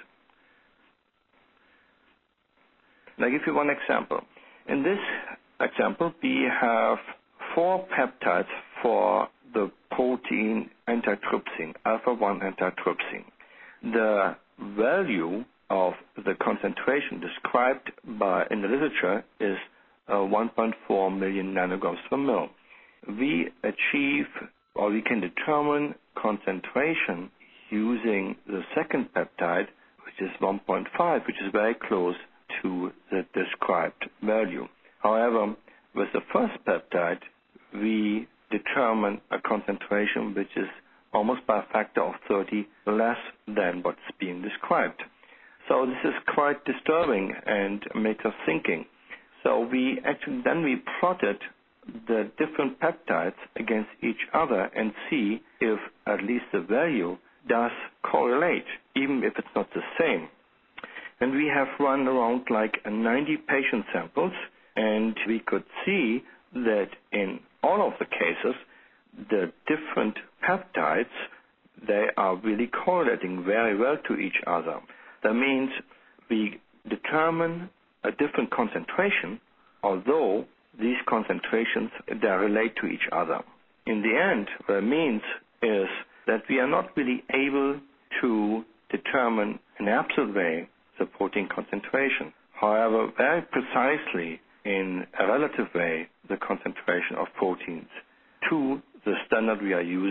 I'll give you one example. In this example, we have 4 peptides for the protein antitrypsin, alpha-1 antitrypsin. The value of the concentration described in the literature is 1.4 million nanograms per mil. We achieve, or we can determine concentration using the second peptide, which is 1.5, which is very close to the described value. However, with the first peptide, we determine a concentration which is almost by a factor of 30 less than what's being described. So this is quite disturbing and makes us thinking. So we plotted the different peptides against each other and see if at least the value does correlate, even if it's not the same. And we have run around like 90 patient samples, and we could see that in all of the cases, the different peptides, they are really correlating very well to each other. That means we determine a different concentration, although these concentrations, they relate to each other. In the end, what it means is that we are not really able to determine in an absolute way the protein concentration. However, very precisely in a relative way, the concentration of proteins to the standard we are using.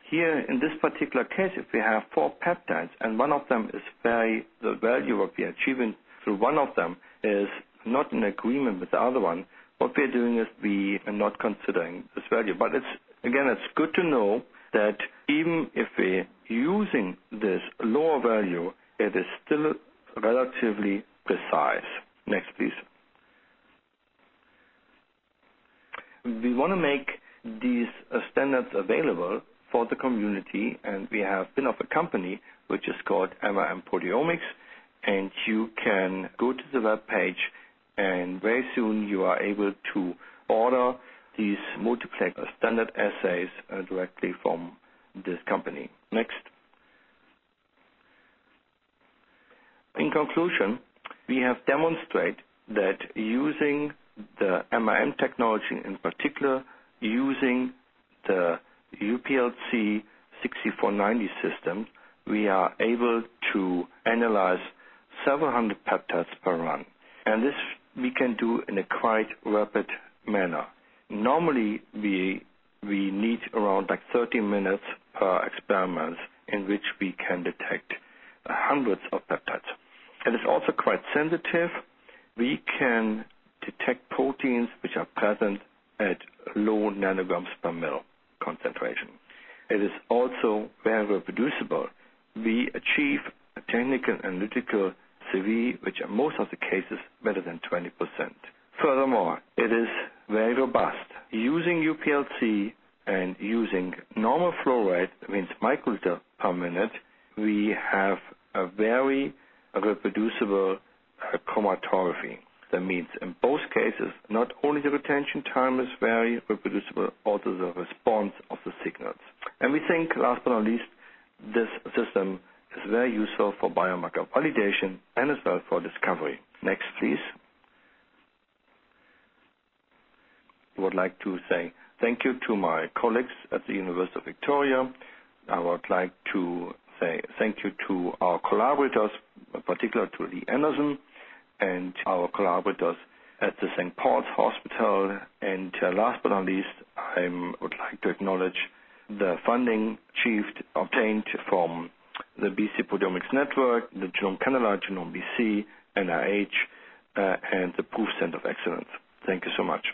Here, in this particular case, if we have 4 peptides and one of them is the value what we are achieving through one of them is not in agreement with the other one, what we are doing is we are not considering this value. But it's good to know that even if we're using this lower value, it is still relatively precise. Next, please. We want to make these standards available for the community, and we have been of a company which is called MRM Proteomics, and you can go to the web page, and very soon you are able to order these multiplex standard assays directly from this company. Next. In conclusion, we have demonstrated that using the MRM technology, in particular using the UPLC 6490 system, we are able to analyze several hundred peptides per run. And this we can do in a quite rapid manner. Normally, we need around 30 minutes per experiment in which we can detect hundreds of peptides. It is also quite sensitive. We can detect proteins which are present at low nanograms per mil concentration. It is also very reproducible. We achieve a technical analytical CV, which in most of the cases better than 20%. Furthermore, it is very robust. Using UPLC and using normal flow rate, that means microliter per minute, we have a very reproducible chromatography. That means in both cases, not only the retention time is very reproducible, also the response of the signals. And we think, last but not least, this system is very useful for biomarker validation and as well for discovery. Next, please. I would like to say thank you to my colleagues at the University of Victoria. I would like to say thank you to our collaborators, in particular to Lee Anderson, and our collaborators at the St. Paul's Hospital. And last but not least, I would like to acknowledge the funding obtained from the BC Proteomics Network, the Genome Canada, Genome BC, NIH, and the Proof Center of Excellence. Thank you so much.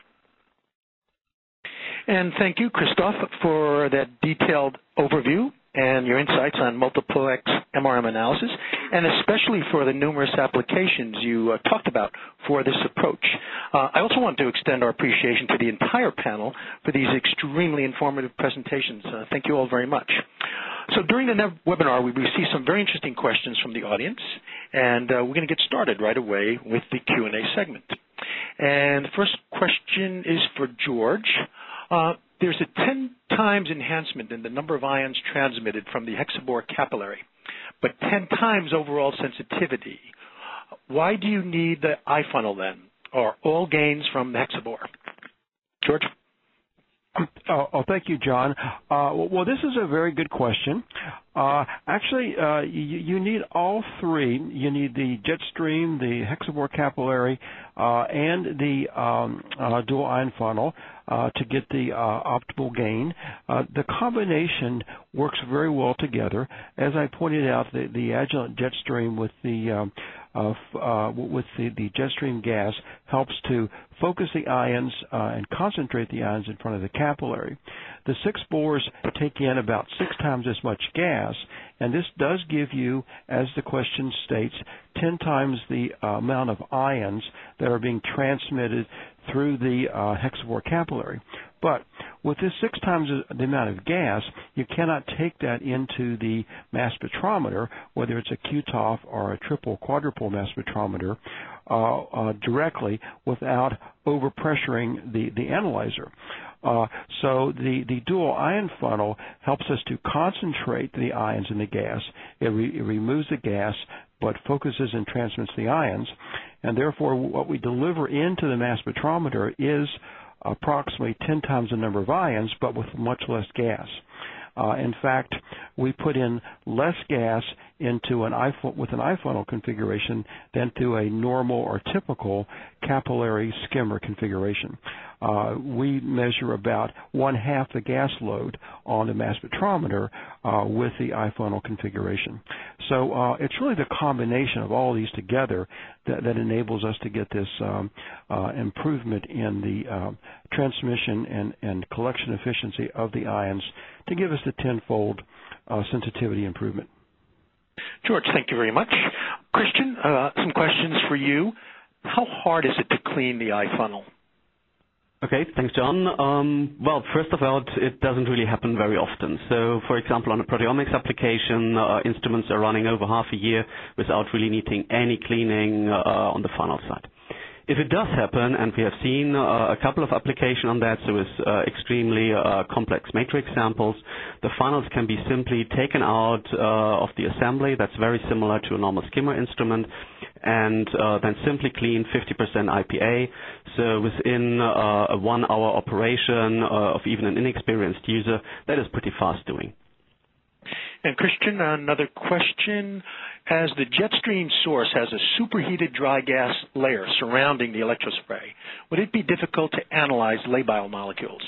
And thank you, Christoph, for that detailed overview and your insights on multiplex MRM analysis, and especially for the numerous applications you talked about for this approach. I also want to extend our appreciation to the entire panel for these extremely informative presentations. Thank you all very much. So during the webinar, we received some very interesting questions from the audience, and we're going to get started right away with the Q&A segment. And the first question is for George. There's a 10 times enhancement in the number of ions transmitted from the hexabore capillary, but 10 times overall sensitivity. Why do you need the iFunnel then, or all gains from the hexabore? George? Thank you, John. Well, this is a very good question. Actually, you need all three. You need the jet stream, the hexabore capillary, and the dual ion funnel to get the optimal gain. The combination works very well together. As I pointed out, the Agilent jet stream with the jet stream gas helps to focus the ions and concentrate the ions in front of the capillary. The 6 bores take in about 6 times as much gas, and this does give you, as the question states, 10 times the amount of ions that are being transmitted through the hexabore capillary. But with this 6 times the amount of gas, you cannot take that into the mass spectrometer, whether it's a Q-TOF or a triple quadrupole mass spectrometer, directly without overpressuring the analyzer. So the dual ion funnel helps us to concentrate the ions in the gas. It removes the gas but focuses and transmits the ions, and therefore what we deliver into the mass spectrometer is approximately 10 times the number of ions, but with much less gas. In fact, we put in less gas into with an iFunnel configuration than through a normal or typical capillary skimmer configuration. We measure about 1/2 the gas load on the mass spectrometer with the iFunnel configuration. So it's really the combination of all these together that enables us to get this improvement in the transmission and collection efficiency of the ions to give us the tenfold sensitivity improvement. George, thank you very much. Christian, some questions for you. How hard is it to clean the iFunnel? Okay, thanks, John. Well, first of all, it doesn't really happen very often. So, for example, on a proteomics application, instruments are running over half a year without really needing any cleaning on the funnel side. If it does happen, and we have seen a couple of applications on that, so with extremely complex matrix samples, the funnels can be simply taken out of the assembly. That's very similar to a normal skimmer instrument, and then simply clean 50% IPA. So within a 1-hour operation of even an inexperienced user, that is pretty fast doing. And Christian, another question. As the jet stream source has a superheated dry gas layer surrounding the electrospray, would it be difficult to analyze labile molecules?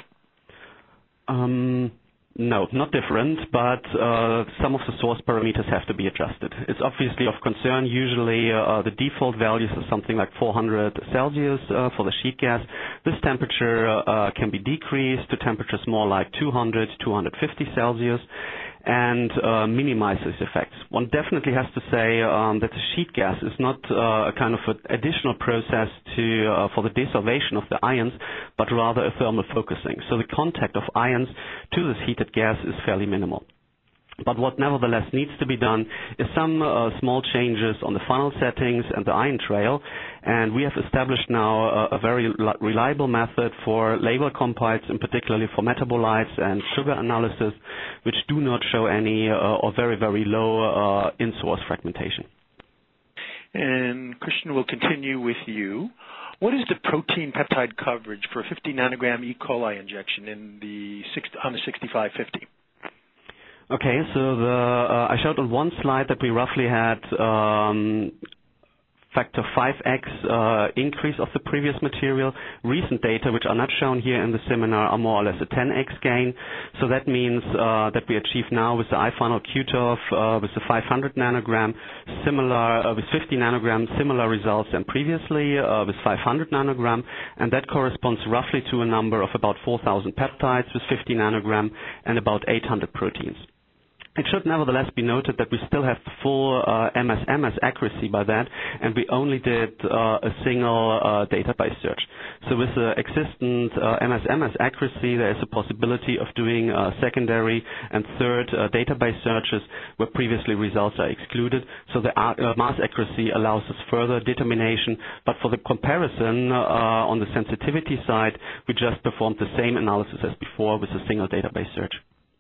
No, not different, but some of the source parameters have to be adjusted. It's obviously of concern. Usually the default values are something like 400 Celsius for the sheet gas. This temperature can be decreased to temperatures more like 200, 250 Celsius. And minimize these effects. One definitely has to say that the sheet gas is not a kind of an additional process for the desolvation of the ions, but rather a thermal focusing. So the contact of ions to this heated gas is fairly minimal. But what nevertheless needs to be done is some small changes on the funnel settings and the ion trail, and we have established now a very reliable method for label compiles, and particularly for metabolites and sugar analysis, which do not show any or very, very low in-source fragmentation. And Christian, we'll continue with you. What is the protein peptide coverage for a 50 nanogram E. coli injection on the 6550? Okay, so I showed on one slide that we roughly had factor 5x increase of the previous material. Recent data, which are not shown here in the seminar, are more or less a 10x gain. So that means that we achieve now with the iFunnel Q-TOF with the 500 nanogram, similar with 50 nanogram, similar results than previously with 500 nanogram, and that corresponds roughly to a number of about 4,000 peptides with 50 nanogram and about 800 proteins. It should nevertheless be noted that we still have full MS-MS accuracy by that, and we only did a single database search. So with the existent MS-MS accuracy, there is a possibility of doing secondary and third database searches where previously results are excluded. So the mass accuracy allows us further determination, but for the comparison on the sensitivity side, we just performed the same analysis as before with a single database search.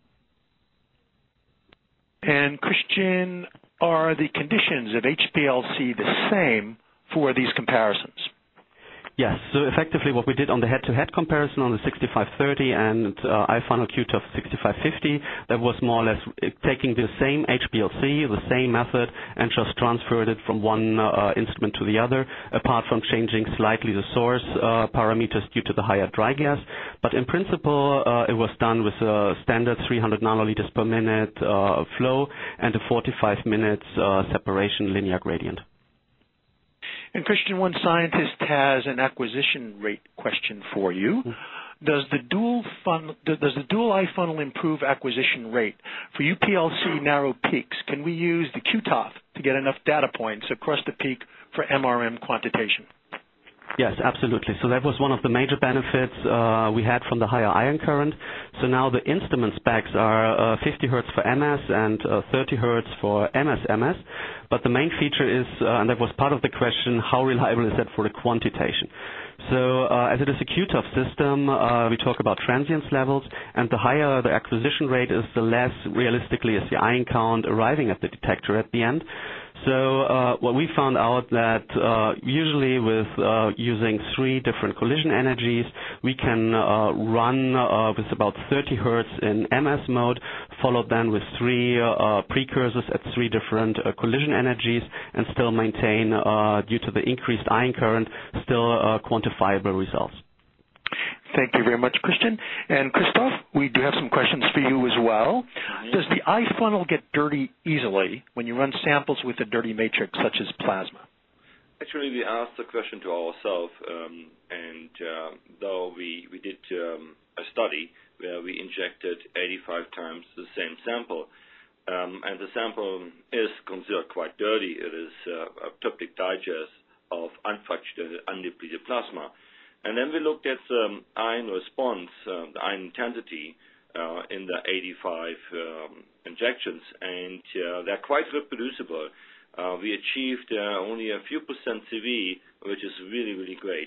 And Christian, are the conditions of HPLC the same for these comparisons? Yes, so effectively what we did on the head-to-head comparison on the 6530 and iFunnel Q-TOF 6550, that was more or less taking the same HPLC, the same method, and just transferred it from one instrument to the other, apart from changing slightly the source parameters due to the higher dry gas. But in principle, it was done with a standard 300 nanoliters per minute flow and a 45 minutes separation linear gradient. And Christian, one scientist has an acquisition rate question for you. Does the dual iFunnel improve acquisition rate? For UPLC narrow peaks, can we use the Q-TOF to get enough data points across the peak for MRM quantitation? Yes, absolutely. So that was one of the major benefits we had from the higher ion current. So now the instrument specs are 50 hertz for MS and 30 hertz for MS-MS. But the main feature is, and that was part of the question, how reliable is that for the quantitation? So as it is a Q-TOF system, we talk about transience levels, and the higher the acquisition rate is, the less realistically is the ion count arriving at the detector at the end. So what we found out that usually with using 3 different collision energies, we can run with about 30 hertz in MS mode, followed then with 3 precursors at 3 different collision energies, and still maintain, due to the increased ion current, still quantifiable results. Thank you very much, Christian. And Christoph, we do have some questions for you as well. Does the iFunnel get dirty easily when you run samples with a dirty matrix such as plasma? Actually, we asked the question to ourselves, though we did a study where we injected 85 times the same sample, and the sample is considered quite dirty. It is a tryptic digest of unfractionated, undepleted plasma. And then we looked at the ion response, the ion intensity in the 85 injections, and they're quite reproducible. We achieved only a few percent CV, which is really, really great.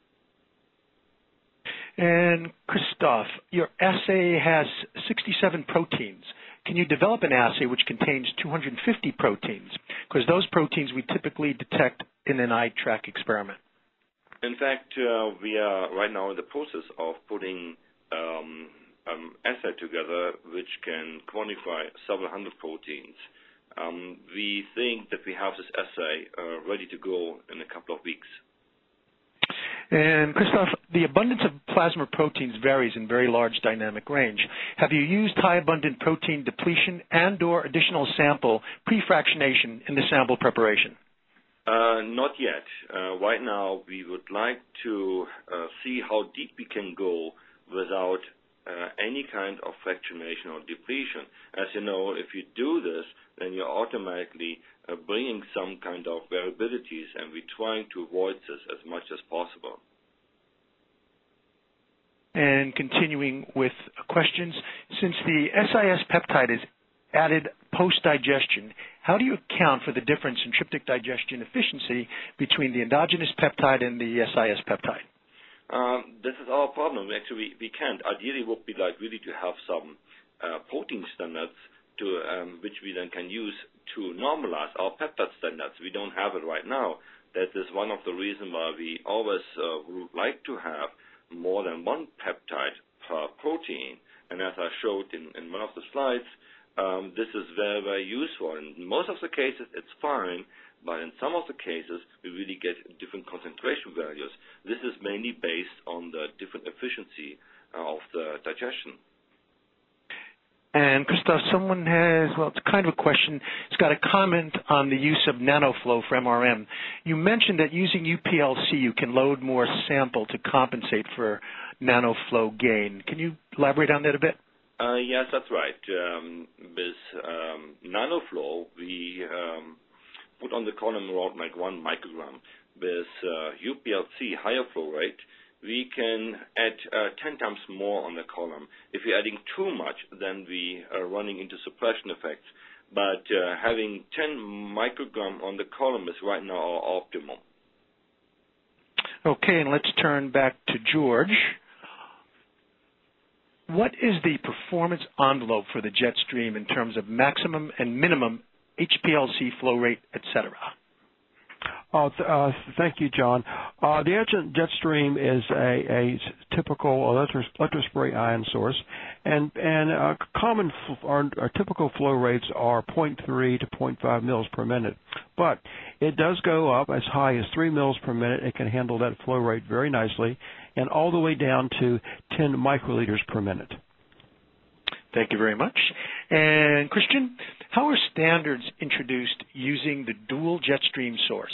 And Christoph, your assay has 67 proteins. Can you develop an assay which contains 250 proteins? Because those proteins we typically detect in an eye-track experiment. In fact, we are right now in the process of putting an assay together which can quantify several hundred proteins. We think that we have this assay ready to go in a couple of weeks. And Christoph, the abundance of plasma proteins varies in very large dynamic range. Have you used high abundant protein depletion and/or additional sample pre-fractionation in the sample preparation? Not yet. Right now, we would like to see how deep we can go without any kind of fractionation or depletion. As you know, if you do this, then you're automatically bringing some kind of variabilities, and we're trying to avoid this as much as possible. And continuing with questions, since the SIS peptide is added post-digestion, how do you account for the difference in tryptic digestion efficiency between the endogenous peptide and the SIS peptide? This is our problem. Actually, we can't. Ideally, it would be like really to have some protein standards which we then can use to normalize our peptide standards. We don't have it right now. That is one of the reasons why we always would like to have more than one peptide per protein. And as I showed in one of the slides, this is very, very useful. In most of the cases, it's fine, but in some of the cases, we really get different concentration values. This is mainly based on the different efficiency of the digestion. And Christoph, someone has, well, it's kind of a question. It's got a comment on the use of nanoflow for MRM. You mentioned that using UPLC, you can load more sample to compensate for nanoflow gain. Can you elaborate on that a bit? Yes, that's right. With nanoflow, we put on the column around like 1 microgram. With UPLC, higher flow rate, we can add 10 times more on the column. If we're adding too much, then we are running into suppression effects. But having 10 microgram on the column is right now our optimum. Okay, and let's turn back to George. What is the performance envelope for the jet stream in terms of maximum and minimum HPLC flow rate, et cetera? Thank you, John. The Agilent jet stream is a typical electrospray ion source, and common our typical flow rates are 0.3 to 0.5 mils per minute. But it does go up as high as 3 mils per minute. It can handle that flow rate very nicely, and all the way down to 10 microliters per minute. Thank you very much. And Christian, how are standards introduced using the dual jet stream source?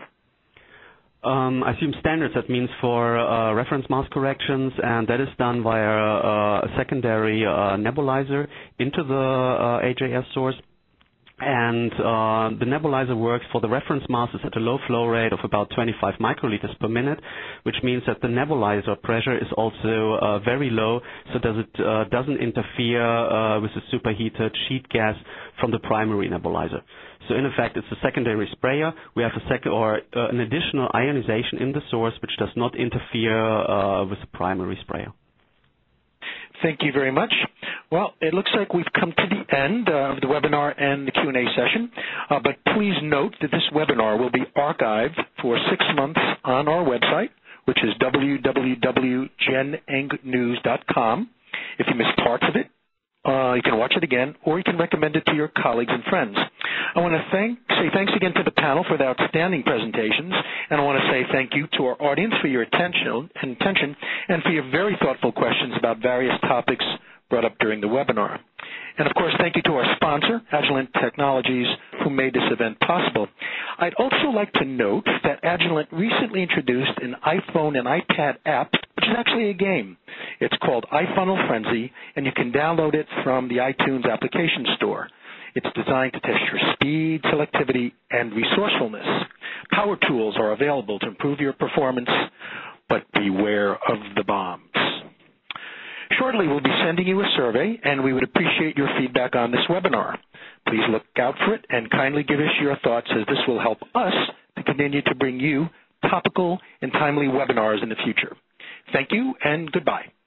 I assume standards, that means for reference mass corrections, and that is done via a secondary nebulizer into the AJS source. And the nebulizer works for the reference masses at a low flow rate of about 25 microliters per minute, which means that the nebulizer pressure is also very low, so it doesn't interfere with the superheated sheet gas from the primary nebulizer. So in effect, it's a secondary sprayer. We have an additional ionization in the source, which does not interfere with the primary sprayer. Thank you very much. Well, it looks like we've come to the end of the webinar and the Q&A session, but please note that this webinar will be archived for 6 months on our website, which is www.genengnews.com. If you missed parts of it, you can watch it again, or you can recommend it to your colleagues and friends. I want to say thanks again to the panel for the outstanding presentations, and I want to say thank you to our audience for your attention and for your very thoughtful questions about various topics brought up during the webinar. And, of course, thank you to our sponsor, Agilent Technologies, who made this event possible. I'd also like to note that Agilent recently introduced an iPhone and iPad app, which is actually a game. It's called iFunnel Frenzy, and you can download it from the iTunes application store. It's designed to test your speed, selectivity, and resourcefulness. Power tools are available to improve your performance, but beware of the bombs. Shortly, we'll be sending you a survey, and we would appreciate your feedback on this webinar. Please look out for it and kindly give us your thoughts, as this will help us to continue to bring you topical and timely webinars in the future. Thank you, and goodbye.